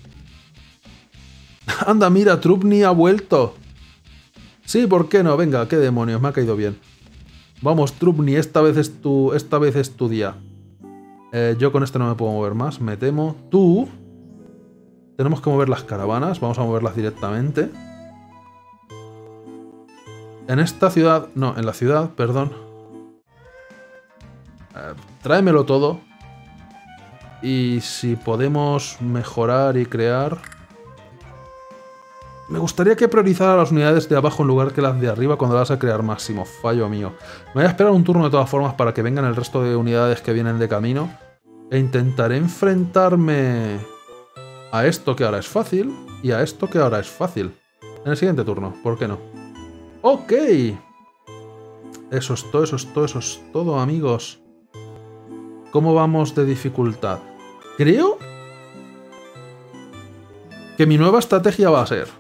Anda, mira, Trubni ha vuelto. Sí, ¿por qué no? Venga, qué demonios, me ha caído bien. Vamos, Trubni, esta vez es tu, esta vez es tu día. Eh, yo con este no me puedo mover más, me temo. Tú... Tenemos que mover las caravanas, vamos a moverlas directamente. En esta ciudad... No, en la ciudad, perdón. Eh, tráemelo todo. Y si podemos mejorar y crear... Me gustaría que priorizara las unidades de abajo en lugar que las de arriba cuando las vas a crear máximo. Fallo mío. Me voy a esperar un turno de todas formas para que vengan el resto de unidades que vienen de camino. E intentaré enfrentarme a esto que ahora es fácil y a esto que ahora es fácil. En el siguiente turno, ¿por qué no? ¡Ok! Eso es todo, eso es todo, eso es todo, amigos. ¿Cómo vamos de dificultad? Creo que mi nueva estrategia va a ser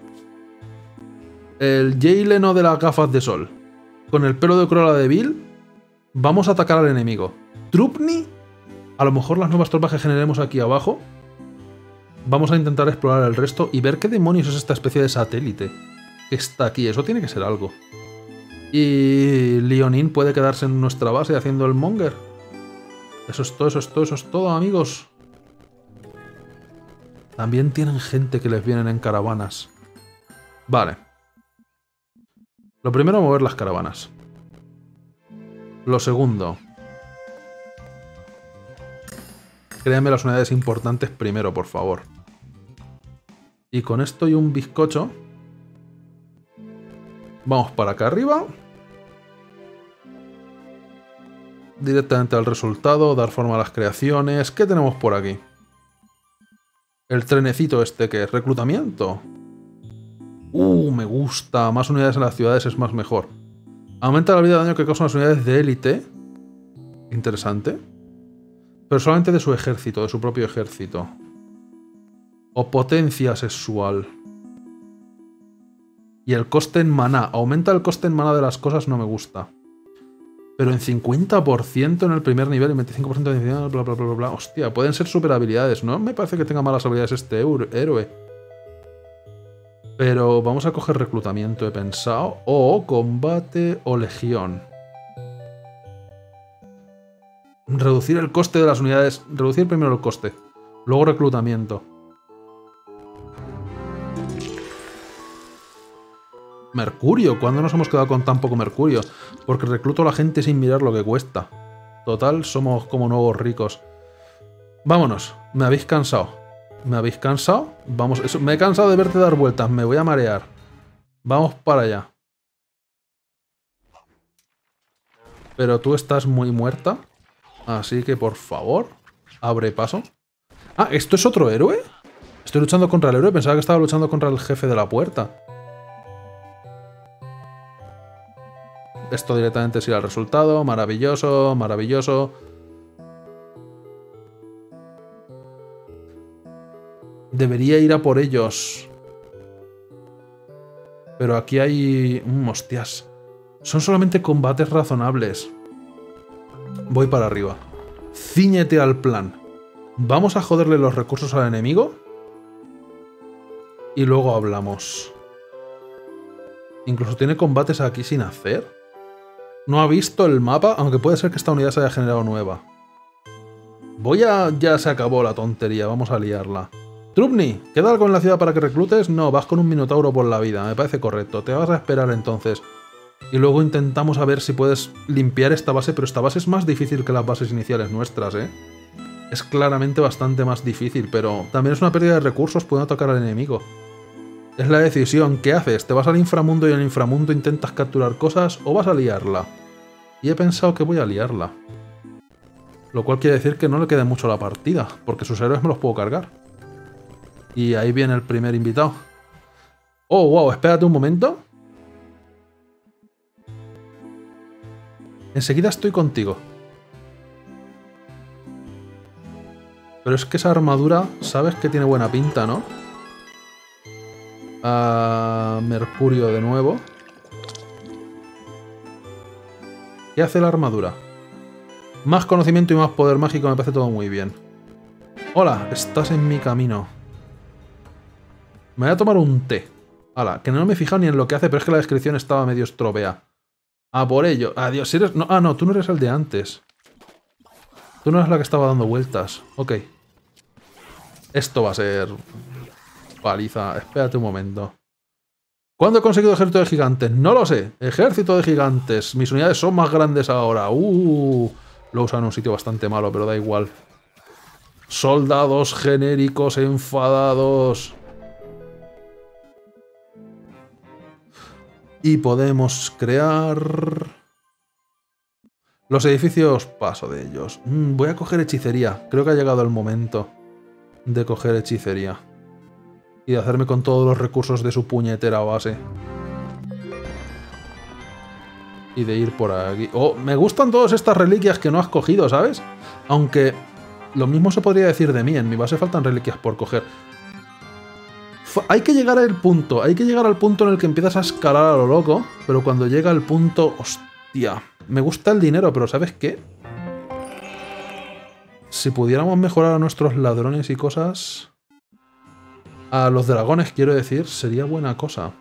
el Jayleno de las gafas de sol con el pelo de Cruella de Vil. Vamos a atacar al enemigo. Trubni, a lo mejor las nuevas tropas que generemos aquí abajo. Vamos a intentar explorar el resto y ver qué demonios es esta especie de satélite que está aquí. Eso tiene que ser algo. Y Leonin puede quedarse en nuestra base haciendo el monger. Eso es todo, eso es todo, eso es todo, amigos. También tienen gente que les vienen en caravanas. Vale. Lo primero, mover las caravanas. Lo segundo, créanme las unidades importantes primero, por favor. Y con esto y un bizcocho, vamos para acá arriba. Directamente al resultado, dar forma a las creaciones. ¿Qué tenemos por aquí? El trenecito este que es reclutamiento. Uh, me gusta. Más unidades en las ciudades es más mejor. Aumenta la vida de daño que causan las unidades de élite. Interesante. Pero solamente de su ejército, de su propio ejército. O potencia sexual. Y el coste en maná. Aumenta el coste en maná de las cosas, no me gusta. Pero en cincuenta por ciento en el primer nivel y veinticinco por ciento de bla, bla, bla, bla, bla. Hostia, pueden ser super habilidades. No me parece que tenga malas habilidades este héroe. Pero vamos a coger reclutamiento, he pensado. O combate o legión. Reducir el coste de las unidades. Reducir primero el coste. Luego reclutamiento. Mercurio. ¿Cuándo nos hemos quedado con tan poco mercurio? Porque recluto a la gente sin mirar lo que cuesta. Total, somos como nuevos ricos. Vámonos. Me habéis cansado. ¿Me habéis cansado? Vamos, eso, me he cansado de verte dar vueltas. Me voy a marear. Vamos para allá. Pero tú estás muy muerta. Así que, por favor, abre paso. Ah, ¿esto es otro héroe? Estoy luchando contra el héroe. Pensaba que estaba luchando contra el jefe de la puerta. Esto directamente es ir al resultado. Maravilloso, maravilloso. Debería ir a por ellos. Pero aquí hay... Mm, hostias. Son solamente combates razonables. Voy para arriba. Cíñete al plan. Vamos a joderle los recursos al enemigo. Y luego hablamos. Incluso tiene combates aquí sin hacer. No ha visto el mapa, aunque puede ser que esta unidad se haya generado nueva. Voy a... Ya se acabó la tontería, vamos a liarla. Trubni, ¿queda algo en la ciudad para que reclutes? No, vas con un minotauro por la vida, me parece correcto. Te vas a esperar entonces. Y luego intentamos a ver si puedes limpiar esta base, pero esta base es más difícil que las bases iniciales nuestras, ¿eh? Es claramente bastante más difícil, pero también es una pérdida de recursos, pueden atacar al enemigo. Es la decisión, ¿qué haces? ¿Te vas al inframundo y en el inframundo intentas capturar cosas o vas a liarla? Y he pensado que voy a liarla. Lo cual quiere decir que no le quede mucho a la partida, porque sus héroes me los puedo cargar. Y ahí viene el primer invitado. Oh, wow, espérate un momento. Enseguida estoy contigo. Pero es que esa armadura, sabes que tiene buena pinta, ¿no? A Mercurio de nuevo. ¿Qué hace la armadura? Más conocimiento y más poder mágico, me parece todo muy bien. Hola, estás en mi camino. Me voy a tomar un té. Hala, que no me he fijado ni en lo que hace, pero es que la descripción estaba medio estropea. A por ello. Adiós, si eres... No, ah, no, tú no eres el de antes. Tú no eres la que estaba dando vueltas. Ok. Esto va a ser... paliza. Espérate un momento. ¿Cuándo he conseguido ejército de gigantes? No lo sé. Ejército de gigantes. Mis unidades son más grandes ahora. Uh, lo he usado en un sitio bastante malo, pero da igual. Soldados genéricos enfadados. Y podemos crear... Los edificios, paso de ellos. Mm, voy a coger hechicería. Creo que ha llegado el momento de coger hechicería. Y de hacerme con todos los recursos de su puñetera base. Y de ir por aquí. Oh, me gustan todas estas reliquias que no has cogido, ¿sabes? Aunque lo mismo se podría decir de mí. En mi base faltan reliquias por coger. Hay que llegar al punto, hay que llegar al punto en el que empiezas a escalar a lo loco, pero cuando llega el punto... ¡Hostia! Me gusta el dinero, pero ¿sabes qué? Si pudiéramos mejorar a nuestros ladrones y cosas... A los dragones, quiero decir, sería buena cosa.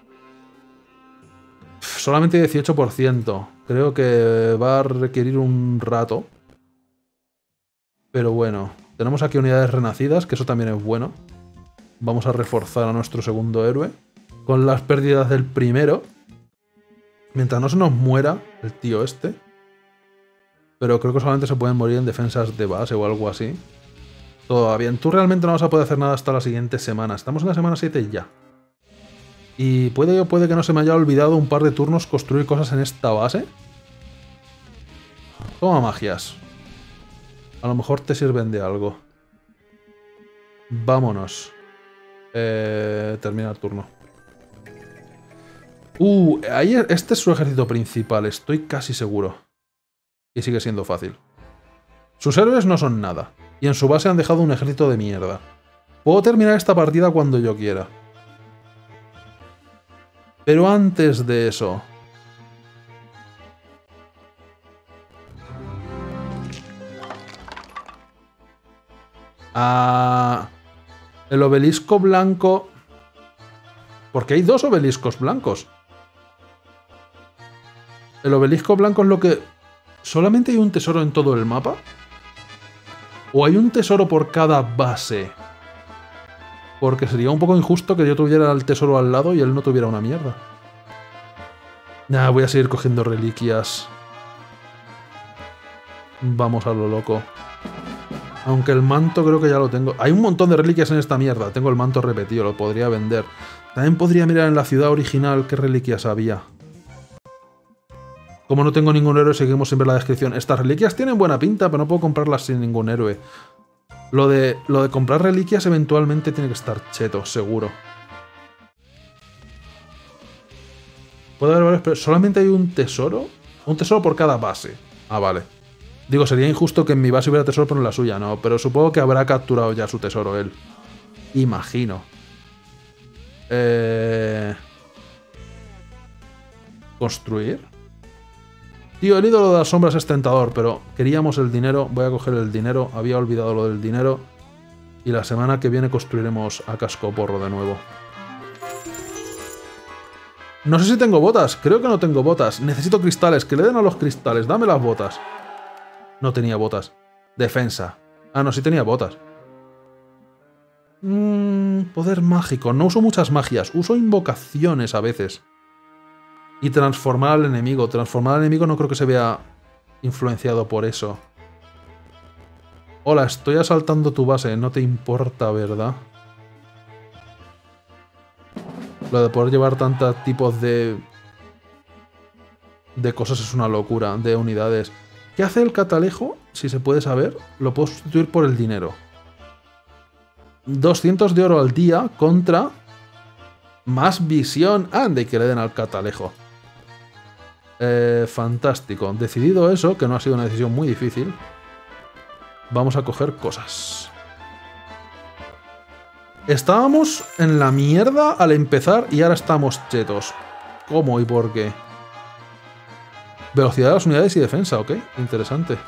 Pff, solamente dieciocho por ciento. Creo que va a requerir un rato. Pero bueno, tenemos aquí unidades renacidas, que eso también es bueno. Vamos a reforzar a nuestro segundo héroe. Con las pérdidas del primero. Mientras no se nos muera el tío este. Pero creo que solamente se pueden morir en defensas de base o algo así. Todo bien. Tú realmente no vas a poder hacer nada hasta la siguiente semana. Estamos en la semana siete ya. Y puede, puede que no se me haya olvidado un par de turnos construir cosas en esta base. Toma magias. A lo mejor te sirven de algo. Vámonos. Eh, termina el turno. Uh, ahí este es su ejército principal, estoy casi seguro. Y sigue siendo fácil. Sus héroes no son nada. Y en su base han dejado un ejército de mierda. Puedo terminar esta partida cuando yo quiera. Pero antes de eso... Ah... El obelisco blanco... Porque hay dos obeliscos blancos. El obelisco blanco es lo que... ¿Solamente hay un tesoro en todo el mapa? ¿O hay un tesoro por cada base? Porque sería un poco injusto que yo tuviera el tesoro al lado y él no tuviera una mierda. Nah, voy a seguir cogiendo reliquias. Vamos a lo loco. Aunque el manto creo que ya lo tengo. Hay un montón de reliquias en esta mierda. Tengo el manto repetido, lo podría vender. También podría mirar en la ciudad original qué reliquias había. Como no tengo ningún héroe, seguimos sin ver la descripción. Estas reliquias tienen buena pinta, pero no puedo comprarlas sin ningún héroe. Lo de, lo de comprar reliquias eventualmente tiene que estar cheto, seguro. Puede haber varios, pero solamente hay un tesoro. Un tesoro por cada base. Ah, vale. Digo, sería injusto que en mi base hubiera tesoro, pero en la suya no. Pero supongo que habrá capturado ya su tesoro él. Imagino. Eh... ¿Construir? Tío, el ídolo de las sombras es tentador, pero queríamos el dinero. Voy a coger el dinero. Había olvidado lo del dinero. Y la semana que viene construiremos a cascoporro de nuevo. No sé si tengo botas. Creo que no tengo botas. Necesito cristales. Que le den a los cristales. Dame las botas. No tenía botas. Defensa. Ah, no, sí tenía botas. Mm, poder mágico. No uso muchas magias. Uso invocaciones a veces. Y transformar al enemigo. Transformar al enemigo no creo que se vea influenciado por eso. Hola, estoy asaltando tu base. No te importa, ¿verdad? Lo de poder llevar tantos tipos de... de cosas es una locura. De unidades. ¿Qué hace el catalejo? Si se puede saber, lo puedo sustituir por el dinero. doscientos de oro al día contra más visión. Ande, que le den al catalejo. Eh, fantástico. Decidido eso, que no ha sido una decisión muy difícil, vamos a coger cosas. Estábamos en la mierda al empezar y ahora estamos chetos. ¿Cómo y por qué? Velocidad de las unidades y defensa, ok. Interesante.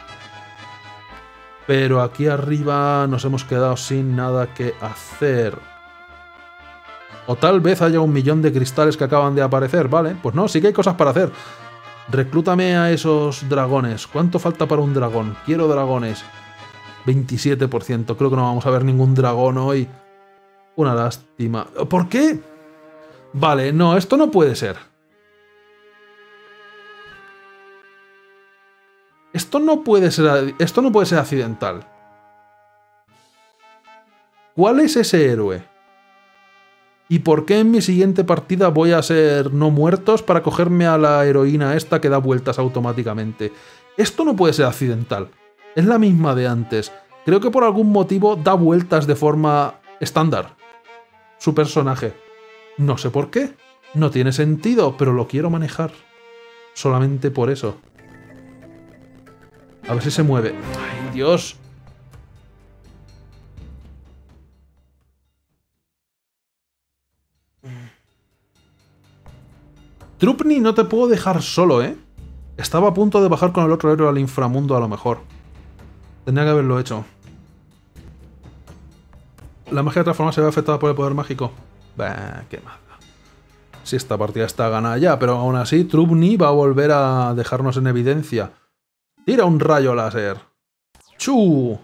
Pero aquí arriba nos hemos quedado sin nada que hacer. O tal vez haya un millón de cristales que acaban de aparecer, ¿vale? Pues no, sí que hay cosas para hacer. Reclútame a esos dragones. ¿Cuánto falta para un dragón? Quiero dragones. veintisiete por ciento. Creo que no vamos a ver ningún dragón hoy. Una lástima. ¿Por qué? Vale, no, esto no puede ser. Esto no puede ser, esto no puede ser accidental. ¿Cuál es ese héroe? ¿Y por qué en mi siguiente partida voy a ser no muertos para cogerme a la heroína esta que da vueltas automáticamente? Esto no puede ser accidental. Es la misma de antes. Creo que por algún motivo da vueltas de forma estándar. Su personaje. No sé por qué. No tiene sentido, pero lo quiero manejar. Solamente por eso. A ver si se mueve. ¡Ay, Dios! Trupni, no te puedo dejar solo, ¿eh? Estaba a punto de bajar con el otro héroe al inframundo a lo mejor. Tendría que haberlo hecho. ¿La magia de transformar se ve afectada por el poder mágico? Bah, qué mala. Si esta partida está ganada ya, pero aún así Trupni va a volver a dejarnos en evidencia. Tira un rayo láser. ¡Chu!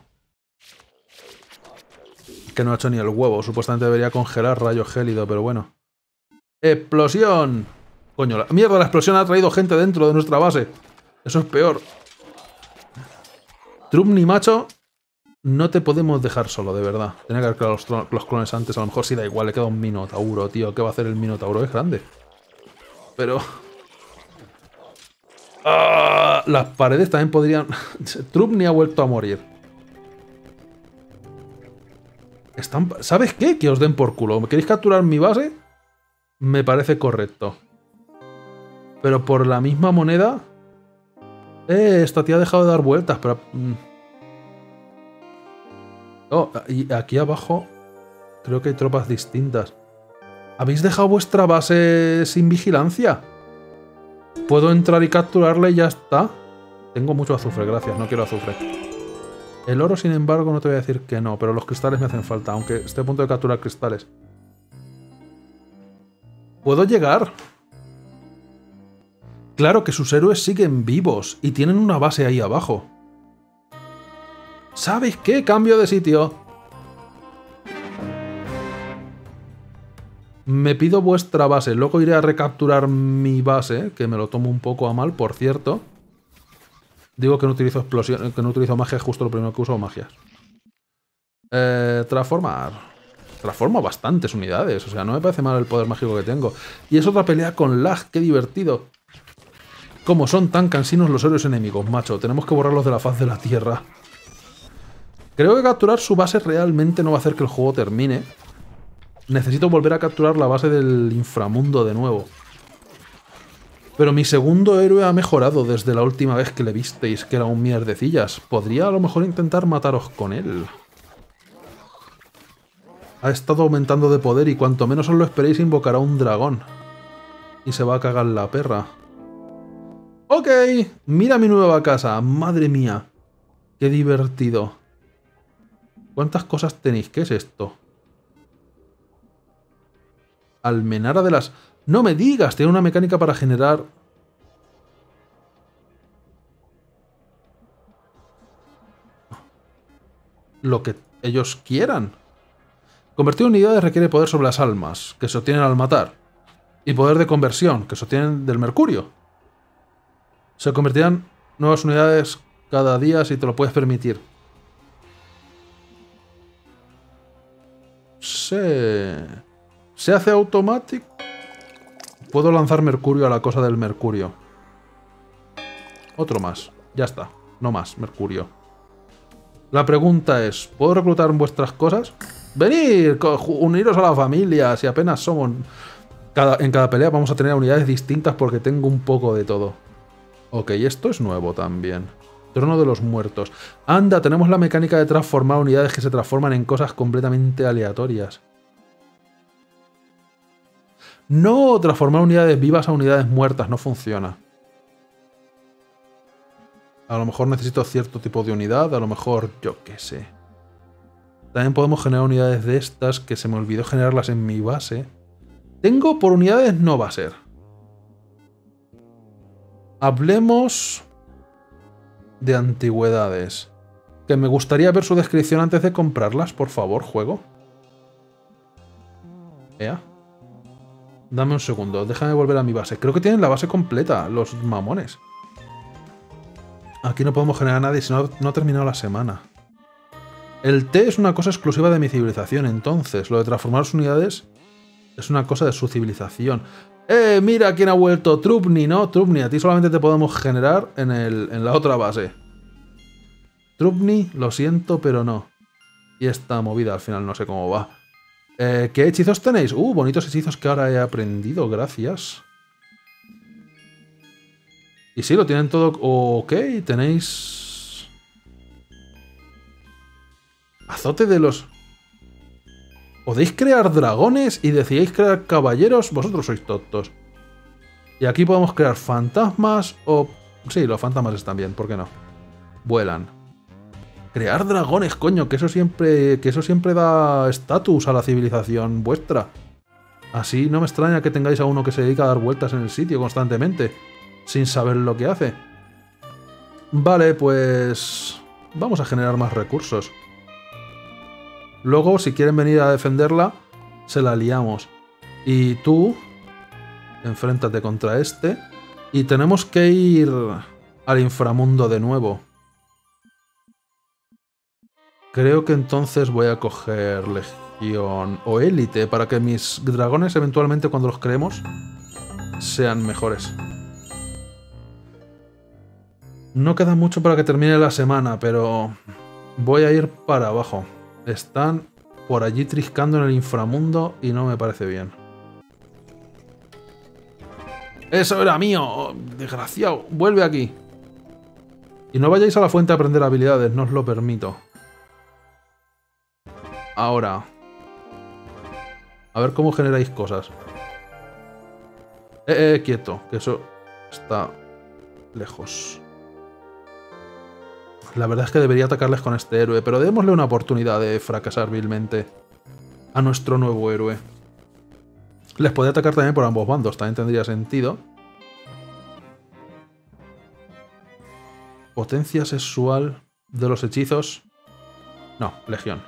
Que no ha hecho ni el huevo. Supuestamente debería congelar rayo gélido, pero bueno. ¡Explosión! Coño, la mierda, la explosión ha traído gente dentro de nuestra base. Eso es peor. Trupni, macho, no te podemos dejar solo, de verdad. Tenía que haber creado los, los clones antes. A lo mejor sí da igual, le queda un minotauro, tío. ¿Qué va a hacer el minotauro? Es grande. Pero... ¡Ah! Las paredes también podrían... Trupni ha vuelto a morir. Están... ¿Sabes qué? Que os den por culo. ¿Me queréis capturar mi base? Me parece correcto. Pero por la misma moneda... Eh, esta tía ha dejado de dar vueltas, pero... Oh, y aquí abajo creo que hay tropas distintas. ¿Habéis dejado vuestra base sin vigilancia? Puedo entrar y capturarla y ya está. Tengo mucho azufre, gracias, no quiero azufre. El oro, sin embargo, no te voy a decir que no, pero los cristales me hacen falta, aunque esté a punto de capturar cristales. ¿Puedo llegar? Claro que sus héroes siguen vivos y tienen una base ahí abajo. ¿Sabes qué? Cambio de sitio. Me pido vuestra base. Luego iré a recapturar mi base, que me lo tomo un poco a mal, por cierto. Digo que no utilizo explosión, que no utilizo magia, es justo lo primero que uso, magias. Eh, transformar. Transformo bastantes unidades, o sea, no me parece mal el poder mágico que tengo. Y es otra pelea con lag, qué divertido. Como son tan cansinos los héroes enemigos, macho. Tenemos que borrarlos de la faz de la tierra. Creo que capturar su base realmente no va a hacer que el juego termine. Necesito volver a capturar la base del inframundo de nuevo. Pero mi segundo héroe ha mejorado desde la última vez que le visteis, que era un mierdecillas. Podría a lo mejor intentar mataros con él. Ha estado aumentando de poder y cuanto menos os lo esperéis invocará un dragón. Y se va a cagar la perra. Ok, mira mi nueva casa. Madre mía. Qué divertido. ¿Cuántas cosas tenéis? ¿Qué es esto? Almenara de las... ¡No me digas! Tiene una mecánica para generar... lo que ellos quieran. Convertir unidades requiere poder sobre las almas, que se obtienen al matar. Y poder de conversión, que se obtienen del mercurio. Se convertirán nuevas unidades cada día si te lo puedes permitir. Se... ¿Se hace automático? Puedo lanzar mercurio a la cosa del mercurio. Otro más. Ya está. No más, Mercurio. La pregunta es, ¿puedo reclutar vuestras cosas? ¡Venid! Uniros a la familia, si apenas somos... Cada, en cada pelea vamos a tener unidades distintas porque tengo un poco de todo. Ok, esto es nuevo también. Trono de los muertos. Anda, tenemos la mecánica de transformar unidades que se transforman en cosas completamente aleatorias. No, transformar unidades vivas a unidades muertas no funciona. A lo mejor necesito cierto tipo de unidad, a lo mejor yo qué sé. También podemos generar unidades de estas, que se me olvidó generarlas en mi base. Tengo por unidades, no va a ser. Hablemos de antigüedades. Que me gustaría ver su descripción antes de comprarlas, por favor, juego. Ea. Dame un segundo, déjame volver a mi base. Creo que tienen la base completa, los mamones. Aquí no podemos generar a nadie si no, no ha terminado la semana. El té es una cosa exclusiva de mi civilización, entonces. Lo de transformar las unidades es una cosa de su civilización. ¡Eh! Mira quién ha vuelto. Trubni, ¿no? Trubni, a ti solamente te podemos generar en, el, en la otra base. Trubni, lo siento, pero no. Y esta movida al final no sé cómo va. Eh, ¿Qué hechizos tenéis? Uh, bonitos hechizos que ahora he aprendido, gracias. Y sí, lo tienen todo... Ok, tenéis... Azote de los... ¿Podéis crear dragones y decidéis crear caballeros? Vosotros sois tontos. Y aquí podemos crear fantasmas o... Sí, los fantasmas están bien, ¿por qué no? Vuelan. Crear dragones, coño, que eso siempre... Que eso siempre da estatus a la civilización vuestra. Así no me extraña que tengáis a uno que se dedica a dar vueltas en el sitio constantemente, sin saber lo que hace. Vale, pues... Vamos a generar más recursos. Luego, si quieren venir a defenderla, se la liamos. Y tú, enfréntate contra este. Y tenemos que ir al inframundo de nuevo. Creo que entonces voy a coger Legión o Élite para que mis dragones, eventualmente, cuando los creemos, sean mejores. No queda mucho para que termine la semana, pero voy a ir para abajo. Están por allí triscando en el inframundo y no me parece bien. ¡Eso era mío! ¡Desgraciado! ¡Vuelve aquí! Y no vayáis a la fuente a aprender habilidades, no os lo permito. Ahora. A ver cómo generáis cosas. Eh, eh, quieto, que eso está lejos. La verdad es que debería atacarles con este héroe, pero démosle una oportunidad de fracasar vilmente a nuestro nuevo héroe. Les puede atacar también por ambos bandos, también tendría sentido. Potencia sexual de los hechizos. No, Legión.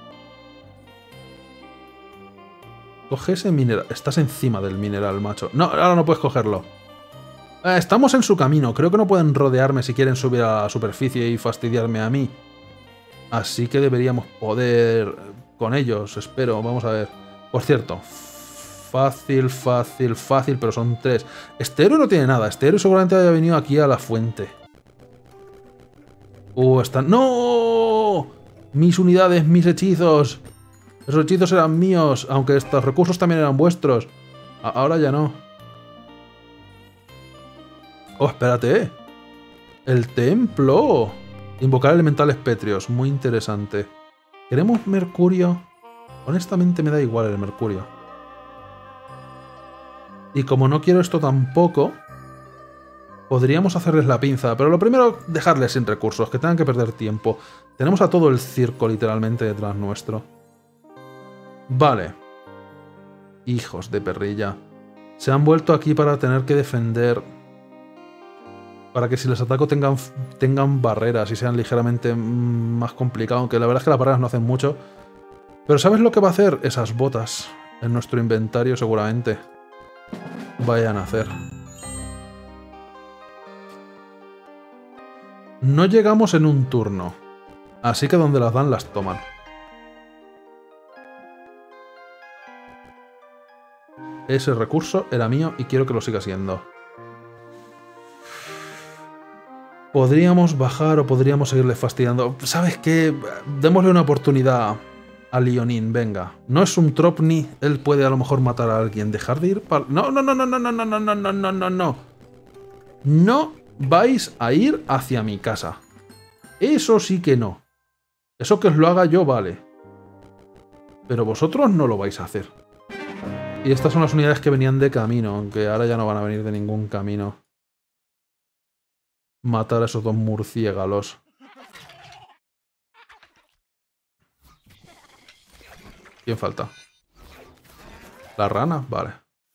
Coge ese mineral. Estás encima del mineral, macho. No, ahora no puedes cogerlo. Eh, estamos en su camino. Creo que no pueden rodearme si quieren subir a la superficie y fastidiarme a mí. Así que deberíamos poder con ellos, espero. Vamos a ver. Por cierto, fácil, fácil, fácil, pero son tres. Este héroe no tiene nada. Este héroe seguramente haya venido aquí a la fuente. Uh, están... ¡No! Mis unidades, mis hechizos. Esos hechizos eran míos, aunque estos recursos también eran vuestros. A- ahora ya no. Oh, espérate. El templo. Invocar elementales pétreos. Muy interesante. ¿Queremos mercurio? Honestamente me da igual el mercurio. Y como no quiero esto tampoco, podríamos hacerles la pinza. Pero lo primero, dejarles sin recursos, que tengan que perder tiempo. Tenemos a todo el circo literalmente detrás nuestro. Vale. Hijos de perrilla. Se han vuelto aquí para tener que defender... Para que si les ataco tengan, tengan barreras y sean ligeramente más complicados. Aunque la verdad es que las barreras no hacen mucho. Pero ¿sabes lo que va a hacer? Esas botas en nuestro inventario seguramente vayan a hacer. No llegamos en un turno. Así que donde las dan las toman. Ese recurso era mío y quiero que lo siga siendo. Podríamos bajar o podríamos seguirle fastidiando. ¿Sabes qué? Démosle una oportunidad a Leonin, venga. No es un Tropni, él puede a lo mejor matar a alguien. Dejar de ir para... No, no, no, no, no, no, no, no, no, no, no, no, no. No vais a ir hacia mi casa. Eso sí que no. Eso que os lo haga yo, vale. Pero vosotros no lo vais a hacer. Y estas son las unidades que venían de camino, aunque ahora ya no van a venir de ningún camino. Matar a esos dos murciélagos. ¿Quién falta? ¿La rana? Vale.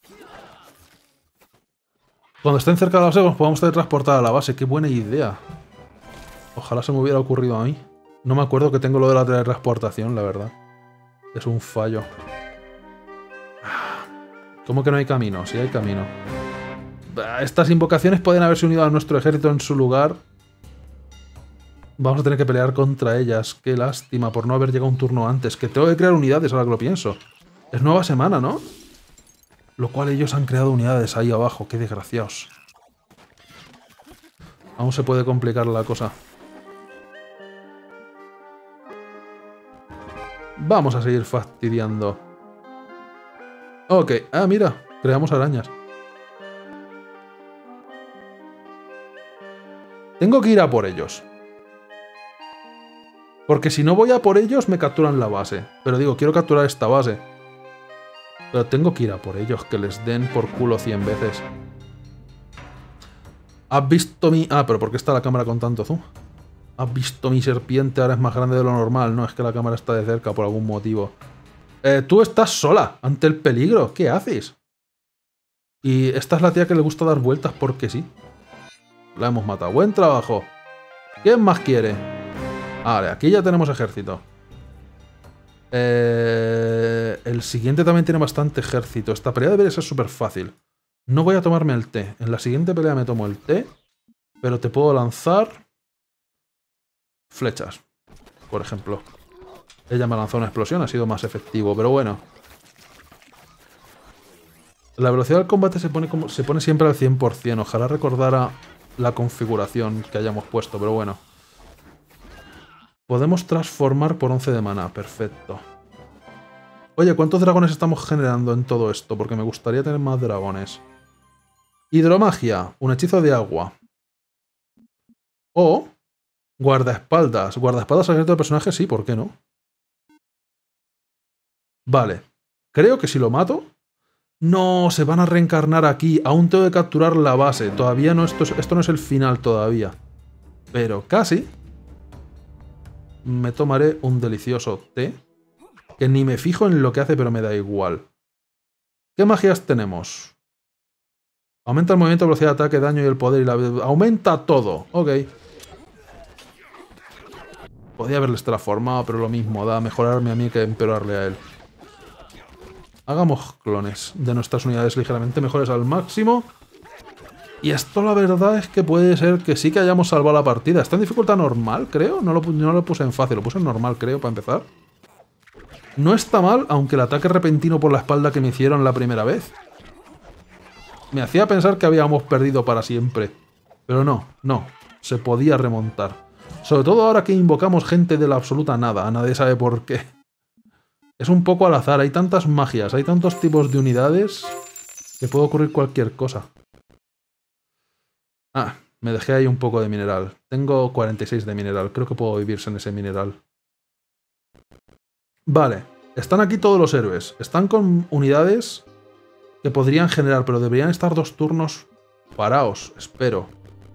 Cuando estén cerca de la base nos podemos teletransportar a la base. ¡Qué buena idea! Ojalá se me hubiera ocurrido a mí. No me acuerdo que tengo lo de la teletransportación, la verdad. Es un fallo. ¿Cómo que no hay camino? Sí hay camino. Estas invocaciones pueden haberse unido a nuestro ejército en su lugar. Vamos a tener que pelear contra ellas. Qué lástima por no haber llegado un turno antes. Que tengo que crear unidades ahora que lo pienso. Es nueva semana, ¿no? Lo cual ellos han creado unidades ahí abajo. Qué desgraciados. Aún se puede complicar la cosa. Vamos a seguir fastidiando. Ok. Ah, mira. Creamos arañas. Tengo que ir a por ellos. Porque si no voy a por ellos, me capturan la base. Pero digo, quiero capturar esta base. Pero tengo que ir a por ellos, que les den por culo cien veces. ¿Has visto mi...? Ah, pero ¿por qué está la cámara con tanto zoom? ¿Has visto mi serpiente? Ahora es más grande de lo normal. No, es que la cámara está de cerca por algún motivo. Eh, tú estás sola ante el peligro. ¿Qué haces? Y esta es la tía que le gusta dar vueltas porque sí. La hemos matado. Buen trabajo. ¿Quién más quiere? Vale, aquí ya tenemos ejército. Eh, el siguiente también tiene bastante ejército. Esta pelea debería ser súper fácil. No voy a tomarme el té. En la siguiente pelea me tomo el té. Pero te puedo lanzar... flechas. Por ejemplo. Ella me lanzó una explosión. Ha sido más efectivo. Pero bueno. La velocidad del combate se pone, como, se pone siempre al cien por cien. Ojalá recordara la configuración que hayamos puesto. Pero bueno. Podemos transformar por once de maná. Perfecto. Oye, ¿cuántos dragones estamos generando en todo esto? Porque me gustaría tener más dragones. Hidromagia. Un hechizo de agua. O... guardaespaldas. Guardaespaldas abierto del personaje, sí, ¿por qué no? Vale. Creo que si lo mato... No, se van a reencarnar aquí. Aún tengo que capturar la base. Todavía no, esto, esto no es el final todavía. Pero casi... me tomaré un delicioso té. Que ni me fijo en lo que hace, pero me da igual. ¿Qué magias tenemos? Aumenta el movimiento, velocidad de ataque, daño y el poder y la... aumenta todo. Ok. Podría haberles transformado, pero lo mismo. Da a mejorarme a mí que empeorarle a él. Hagamos clones de nuestras unidades ligeramente mejores al máximo. Y esto la verdad es que puede ser que sí que hayamos salvado la partida. Está en dificultad normal, creo. No lo, no lo puse en fácil, lo puse en normal, creo, para empezar. No está mal, aunque el ataque repentino por la espalda que me hicieron la primera vez me hacía pensar que habíamos perdido para siempre. Pero no, no. Se podía remontar. Sobre todo ahora que invocamos gente de la absoluta nada. Nadie sabe por qué. Es un poco al azar. Hay tantas magias, hay tantos tipos de unidades que puede ocurrir cualquier cosa. Ah, me dejé ahí un poco de mineral. Tengo cuarenta y seis de mineral. Creo que puedo vivirse en ese mineral. Vale. Están aquí todos los héroes. Están con unidades que podrían generar, pero deberían estar dos turnos parados. Espero.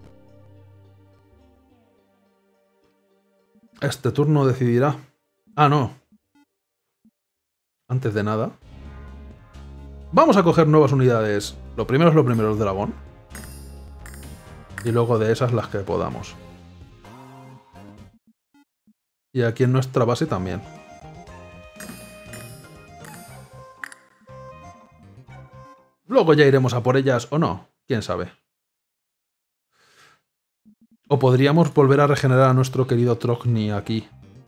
Este turno decidirá. Ah, no. Antes de nada. Vamos a coger nuevas unidades. Lo primero es lo primero, el dragón. Y luego de esas las que podamos. Y aquí en nuestra base también. Luego ya iremos a por ellas o no. Quién sabe. O podríamos volver a regenerar a nuestro querido Trogni aquí.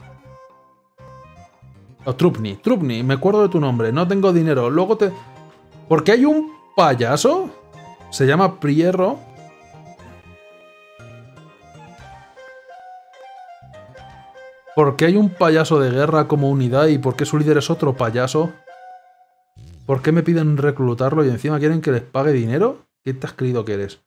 O Trupni. Trupni, me acuerdo de tu nombre. No tengo dinero. Luego te... ¿Por qué hay un payaso? Se llama Prierro. ¿Por qué hay un payaso de guerra como unidad y por qué su líder es otro payaso? ¿Por qué me piden reclutarlo y encima quieren que les pague dinero? ¿Quién te has creído que eres?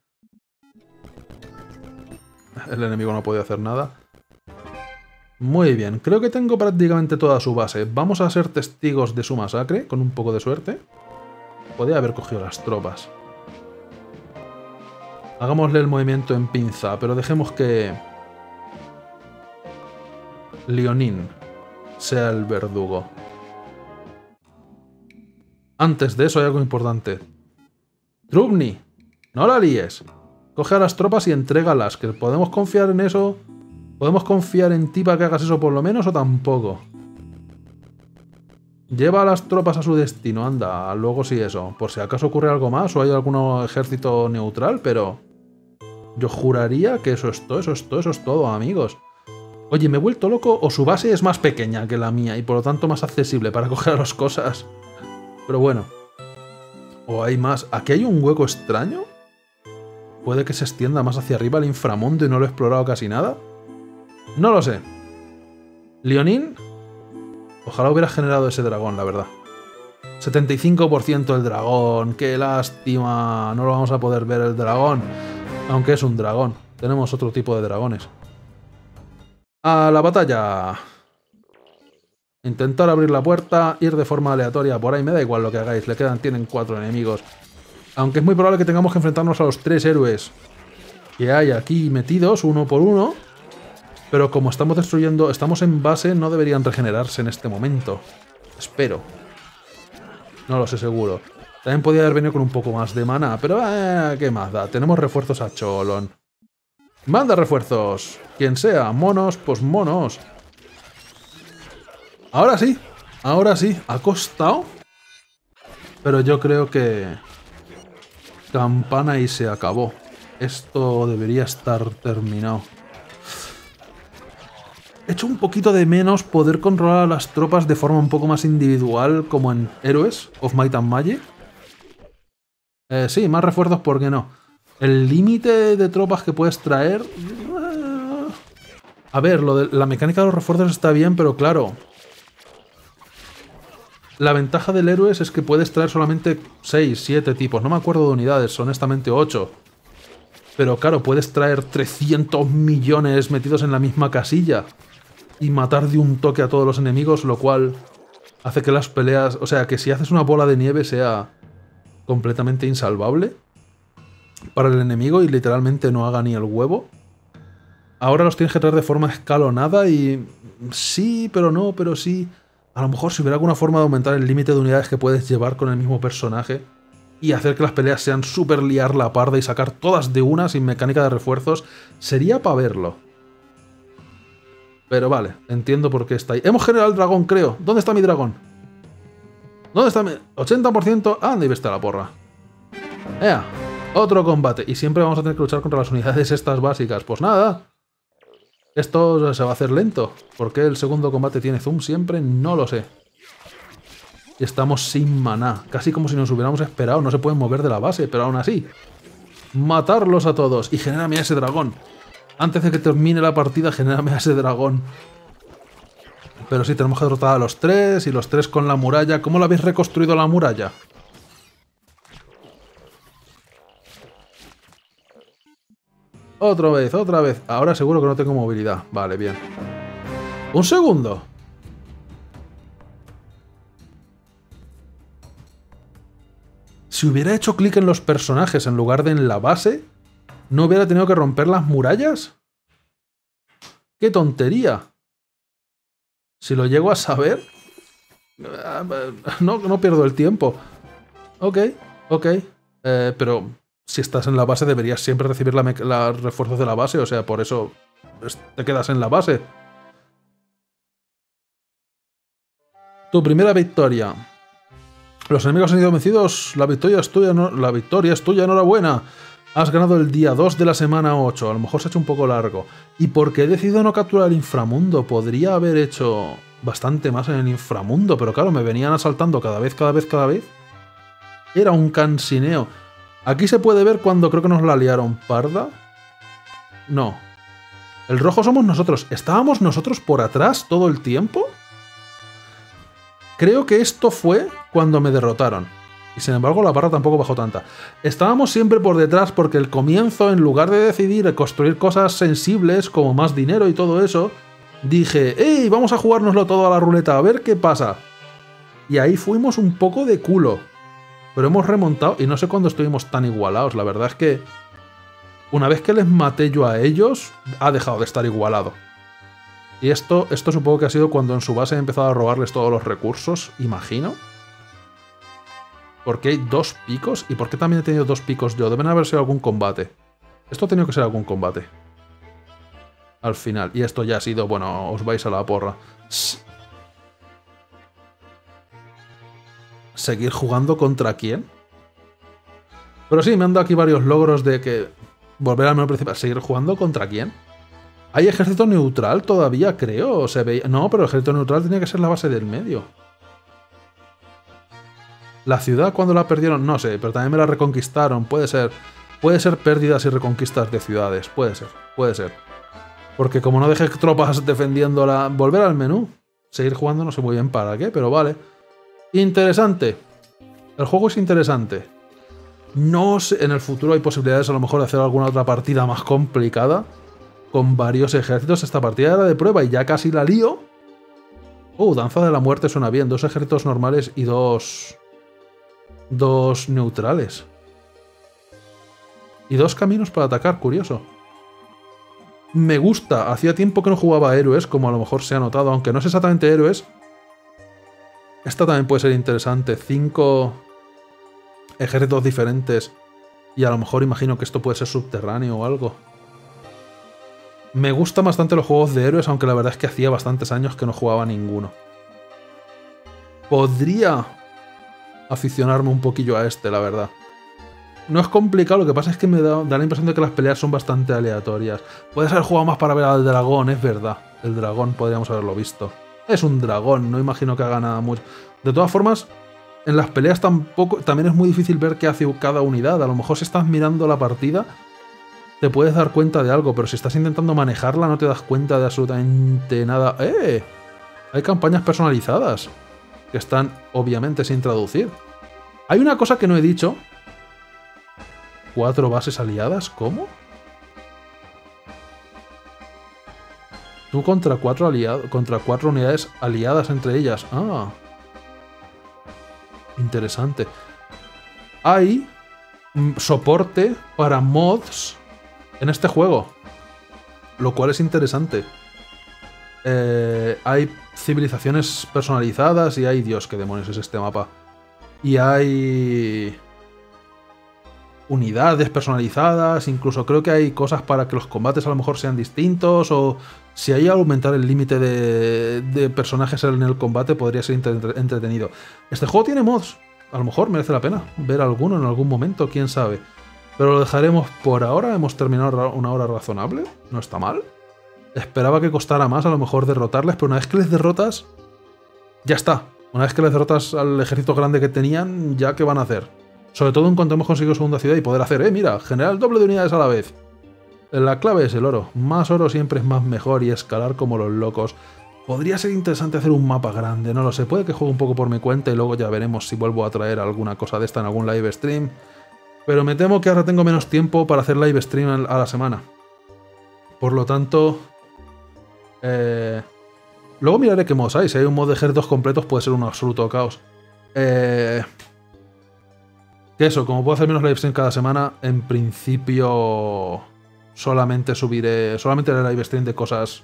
El enemigo no puede hacer nada. Muy bien, creo que tengo prácticamente toda su base. Vamos a ser testigos de su masacre, con un poco de suerte. Podría haber cogido las tropas. Hagámosle el movimiento en pinza, pero dejemos que Leonin sea el verdugo. Antes de eso hay algo importante. Trubni, no la líes. Coge a las tropas y entrégalas, que podemos confiar en eso. ¿Podemos confiar en ti para que hagas eso por lo menos o tampoco? Lleva a las tropas a su destino, anda, luego sí eso. Por si acaso ocurre algo más o hay algún ejército neutral, pero yo juraría que eso es todo, eso es todo, eso es todo, amigos. Oye, ¿me he vuelto loco o su base es más pequeña que la mía y por lo tanto más accesible para coger las cosas? Pero bueno. ¿O hay más? ¿Aquí hay un hueco extraño? ¿Puede que se extienda más hacia arriba el inframundo y no lo he explorado casi nada? No lo sé. Leonin, ojalá hubiera generado ese dragón, la verdad. setenta y cinco por ciento el dragón. ¡Qué lástima! No lo vamos a poder ver el dragón. Aunque es un dragón. Tenemos otro tipo de dragones. ¡A la batalla! Intentar abrir la puerta, ir de forma aleatoria por ahí. Me da igual lo que hagáis. Le quedan, tienen cuatro enemigos. Aunque es muy probable que tengamos que enfrentarnos a los tres héroes que hay aquí metidos, uno por uno. Pero como estamos destruyendo, estamos en base, no deberían regenerarse en este momento. Espero. No lo sé seguro. También podría haber venido con un poco más de mana, pero eh, ¿qué más da? Tenemos refuerzos a cholón. ¡Manda refuerzos! Quien sea, monos, pues monos. Ahora sí, ahora sí, ha costado. Pero yo creo que... campana y se acabó. Esto debería estar terminado. He hecho un poquito de menos poder controlar a las tropas de forma un poco más individual, como en Héroes of Might and Magic. Eh, sí, más refuerzos, ¿por qué no? El límite de tropas que puedes traer... Eh... A ver, lo de la mecánica de los refuerzos está bien, pero claro... La ventaja del Héroes es que puedes traer solamente seis, siete tipos. No me acuerdo de unidades, honestamente ocho. Pero claro, puedes traer trescientos millones metidos en la misma casilla. Y matar de un toque a todos los enemigos, lo cual hace que las peleas... O sea, que si haces una bola de nieve sea completamente insalvable para el enemigo y literalmente no haga ni el huevo. Ahora los tienes que traer de forma escalonada y... Sí, pero no, pero sí... A lo mejor si hubiera alguna forma de aumentar el límite de unidades que puedes llevar con el mismo personaje y hacer que las peleas sean súper liar la parda y sacar todas de una sin mecánica de refuerzos, sería para verlo. Pero vale, entiendo por qué está ahí. Hemos generado el dragón, creo. ¿Dónde está mi dragón? ¿Dónde está mi...? ochenta por ciento... Ah, ¿dónde está la porra? ¡Ea! Otro combate. Y siempre vamos a tener que luchar contra las unidades estas básicas. Pues nada. Esto se va a hacer lento. ¿Por qué el segundo combate tiene zoom siempre? No lo sé. Y estamos sin maná. Casi como si nos hubiéramos esperado. No se pueden mover de la base, pero aún así. Matarlos a todos. Y genérame a ese dragón. Antes de que termine la partida, genérame a ese dragón. Pero sí, tenemos que derrotar a los tres. Y los tres con la muralla. ¿Cómo lo habéis reconstruido la muralla? Otra vez, otra vez. Ahora seguro que no tengo movilidad. Vale, bien. ¡Un segundo! Si hubiera hecho clic en los personajes en lugar de en la base, ¿no hubiera tenido que romper las murallas? ¡Qué tontería! Si lo llego a saber... No, no pierdo el tiempo. Ok, ok. Eh, pero... Si estás en la base deberías siempre recibir los refuerzos de la base, o sea, por eso te quedas en la base. Tu primera victoria. Los enemigos han sido vencidos, la victoria es tuya, no, la victoria es tuya, enhorabuena. Has ganado el día dos de la semana ocho, a lo mejor se ha hecho un poco largo. ¿Y por qué he decidido no capturar el inframundo? Podría haber hecho bastante más en el inframundo, pero claro, me venían asaltando cada vez, cada vez, cada vez. Era un cansineo. Aquí se puede ver cuando creo que nos la liaron parda. No. El rojo somos nosotros. ¿Estábamos nosotros por atrás todo el tiempo? Creo que esto fue cuando me derrotaron. Y sin embargo la barra tampoco bajó tanta. Estábamos siempre por detrás porque el comienzo, en lugar de decidir construir cosas sensibles como más dinero y todo eso, dije, ¡ey! Vamos a jugárnoslo todo a la ruleta, a ver qué pasa. Y ahí fuimos un poco de culo. Pero hemos remontado y no sé cuándo estuvimos tan igualados. La verdad es que una vez que les maté yo a ellos, ha dejado de estar igualado. Y esto, esto supongo que ha sido cuando en su base he empezado a robarles todos los recursos, imagino. ¿Por qué hay dos picos? ¿Y por qué también he tenido dos picos yo? Deben haber sido algún combate. Esto ha tenido que ser algún combate. Al final. Y esto ya ha sido, bueno, os vais a la porra. ¿Seguir jugando contra quién? Pero sí, me han dado aquí varios logros de que... Volver al menú principal. ¿Seguir jugando contra quién? ¿Hay ejército neutral todavía, creo? Se veía... No, pero el ejército neutral tenía que ser la base del medio. La ciudad, cuando la perdieron, no sé, pero también me la reconquistaron. Puede ser. Puede ser pérdidas y reconquistas de ciudades. Puede ser, puede ser. Porque como no dejé tropas defendiéndola... Volver al menú. Seguir jugando no sé muy bien para qué, pero vale. Interesante. El juego es interesante. No sé, en el futuro hay posibilidades a lo mejor de hacer alguna otra partida más complicada. Con varios ejércitos. Esta partida era de prueba y ya casi la lío. Oh, Danza de la Muerte suena bien. Dos ejércitos normales y dos... Dos neutrales. Y dos caminos para atacar, curioso. Me gusta. Hacía tiempo que no jugaba a héroes, como a lo mejor se ha notado. Aunque no es exactamente héroes. Esta también puede ser interesante. Cinco ejércitos diferentes. Y a lo mejor imagino que esto puede ser subterráneo o algo. Me gustan bastante los juegos de héroes, aunque la verdad es que hacía bastantes años que no jugaba ninguno. Podría aficionarme un poquillo a este, la verdad. No es complicado, lo que pasa es que me da, da la impresión de que las peleas son bastante aleatorias. Puedes haber jugado más para ver al dragón, es verdad. El dragón podríamos haberlo visto. Es un dragón, no imagino que haga nada mucho. De todas formas, en las peleas tampoco, también es muy difícil ver qué hace cada unidad. A lo mejor si estás mirando la partida, te puedes dar cuenta de algo, pero si estás intentando manejarla no te das cuenta de absolutamente nada. ¡Eh! Hay campañas personalizadas que están obviamente sin traducir. Hay una cosa que no he dicho. ¿Cuatro bases aliadas? ¿Cómo? Tú contra cuatro aliados, contra cuatro unidades aliadas entre ellas. Ah. Interesante. Hay soporte para mods en este juego, lo cual es interesante. Eh, hay civilizaciones personalizadas y hay... Dios, qué demonios es este mapa. Y hay unidades personalizadas, incluso creo que hay cosas para que los combates a lo mejor sean distintos, o si hay que aumentar el límite de, de personajes en el combate podría ser entretenido. Este juego tiene mods, a lo mejor merece la pena ver alguno en algún momento, quién sabe. Pero lo dejaremos por ahora, hemos terminado una hora razonable, no está mal. Esperaba que costara más a lo mejor derrotarles, pero una vez que les derrotas, ya está. Una vez que les derrotas al ejército grande que tenían, ya qué van a hacer. Sobre todo en cuanto hemos conseguido segunda ciudad y poder hacer, eh, mira, generar el doble de unidades a la vez. La clave es el oro. Más oro siempre es más mejor y escalar como los locos. Podría ser interesante hacer un mapa grande, no lo sé. Puede que juegue un poco por mi cuenta y luego ya veremos si vuelvo a traer alguna cosa de esta en algún live stream. Pero me temo que ahora tengo menos tiempo para hacer live stream a la semana. Por lo tanto... Eh... Luego miraré qué mods hay. Si hay un mod de ejércitos completos puede ser un absoluto caos. Eh... Que eso, como puedo hacer menos live stream cada semana, en principio solamente subiré, solamente haré live stream de cosas,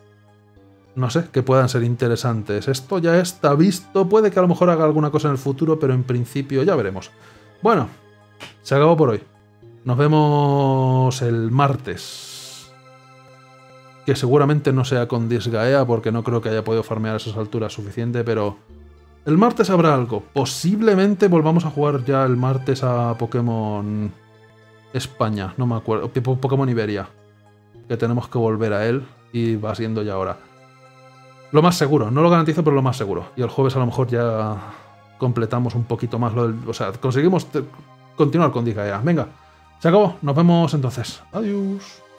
no sé, que puedan ser interesantes. Esto ya está visto, puede que a lo mejor haga alguna cosa en el futuro, pero en principio ya veremos. Bueno, se acabó por hoy. Nos vemos el martes. Que seguramente no sea con Disgaea, porque no creo que haya podido farmear a esas alturas suficiente, pero... El martes habrá algo. Posiblemente volvamos a jugar ya el martes a Pokémon España. No me acuerdo. Pokémon Iberia. Que tenemos que volver a él. Y va siendo ya hora. Lo más seguro. No lo garantizo, pero lo más seguro. Y el jueves a lo mejor ya completamos un poquito más lo del... O sea, conseguimos continuar con Disgaea. Venga. Se acabó. Nos vemos entonces. Adiós.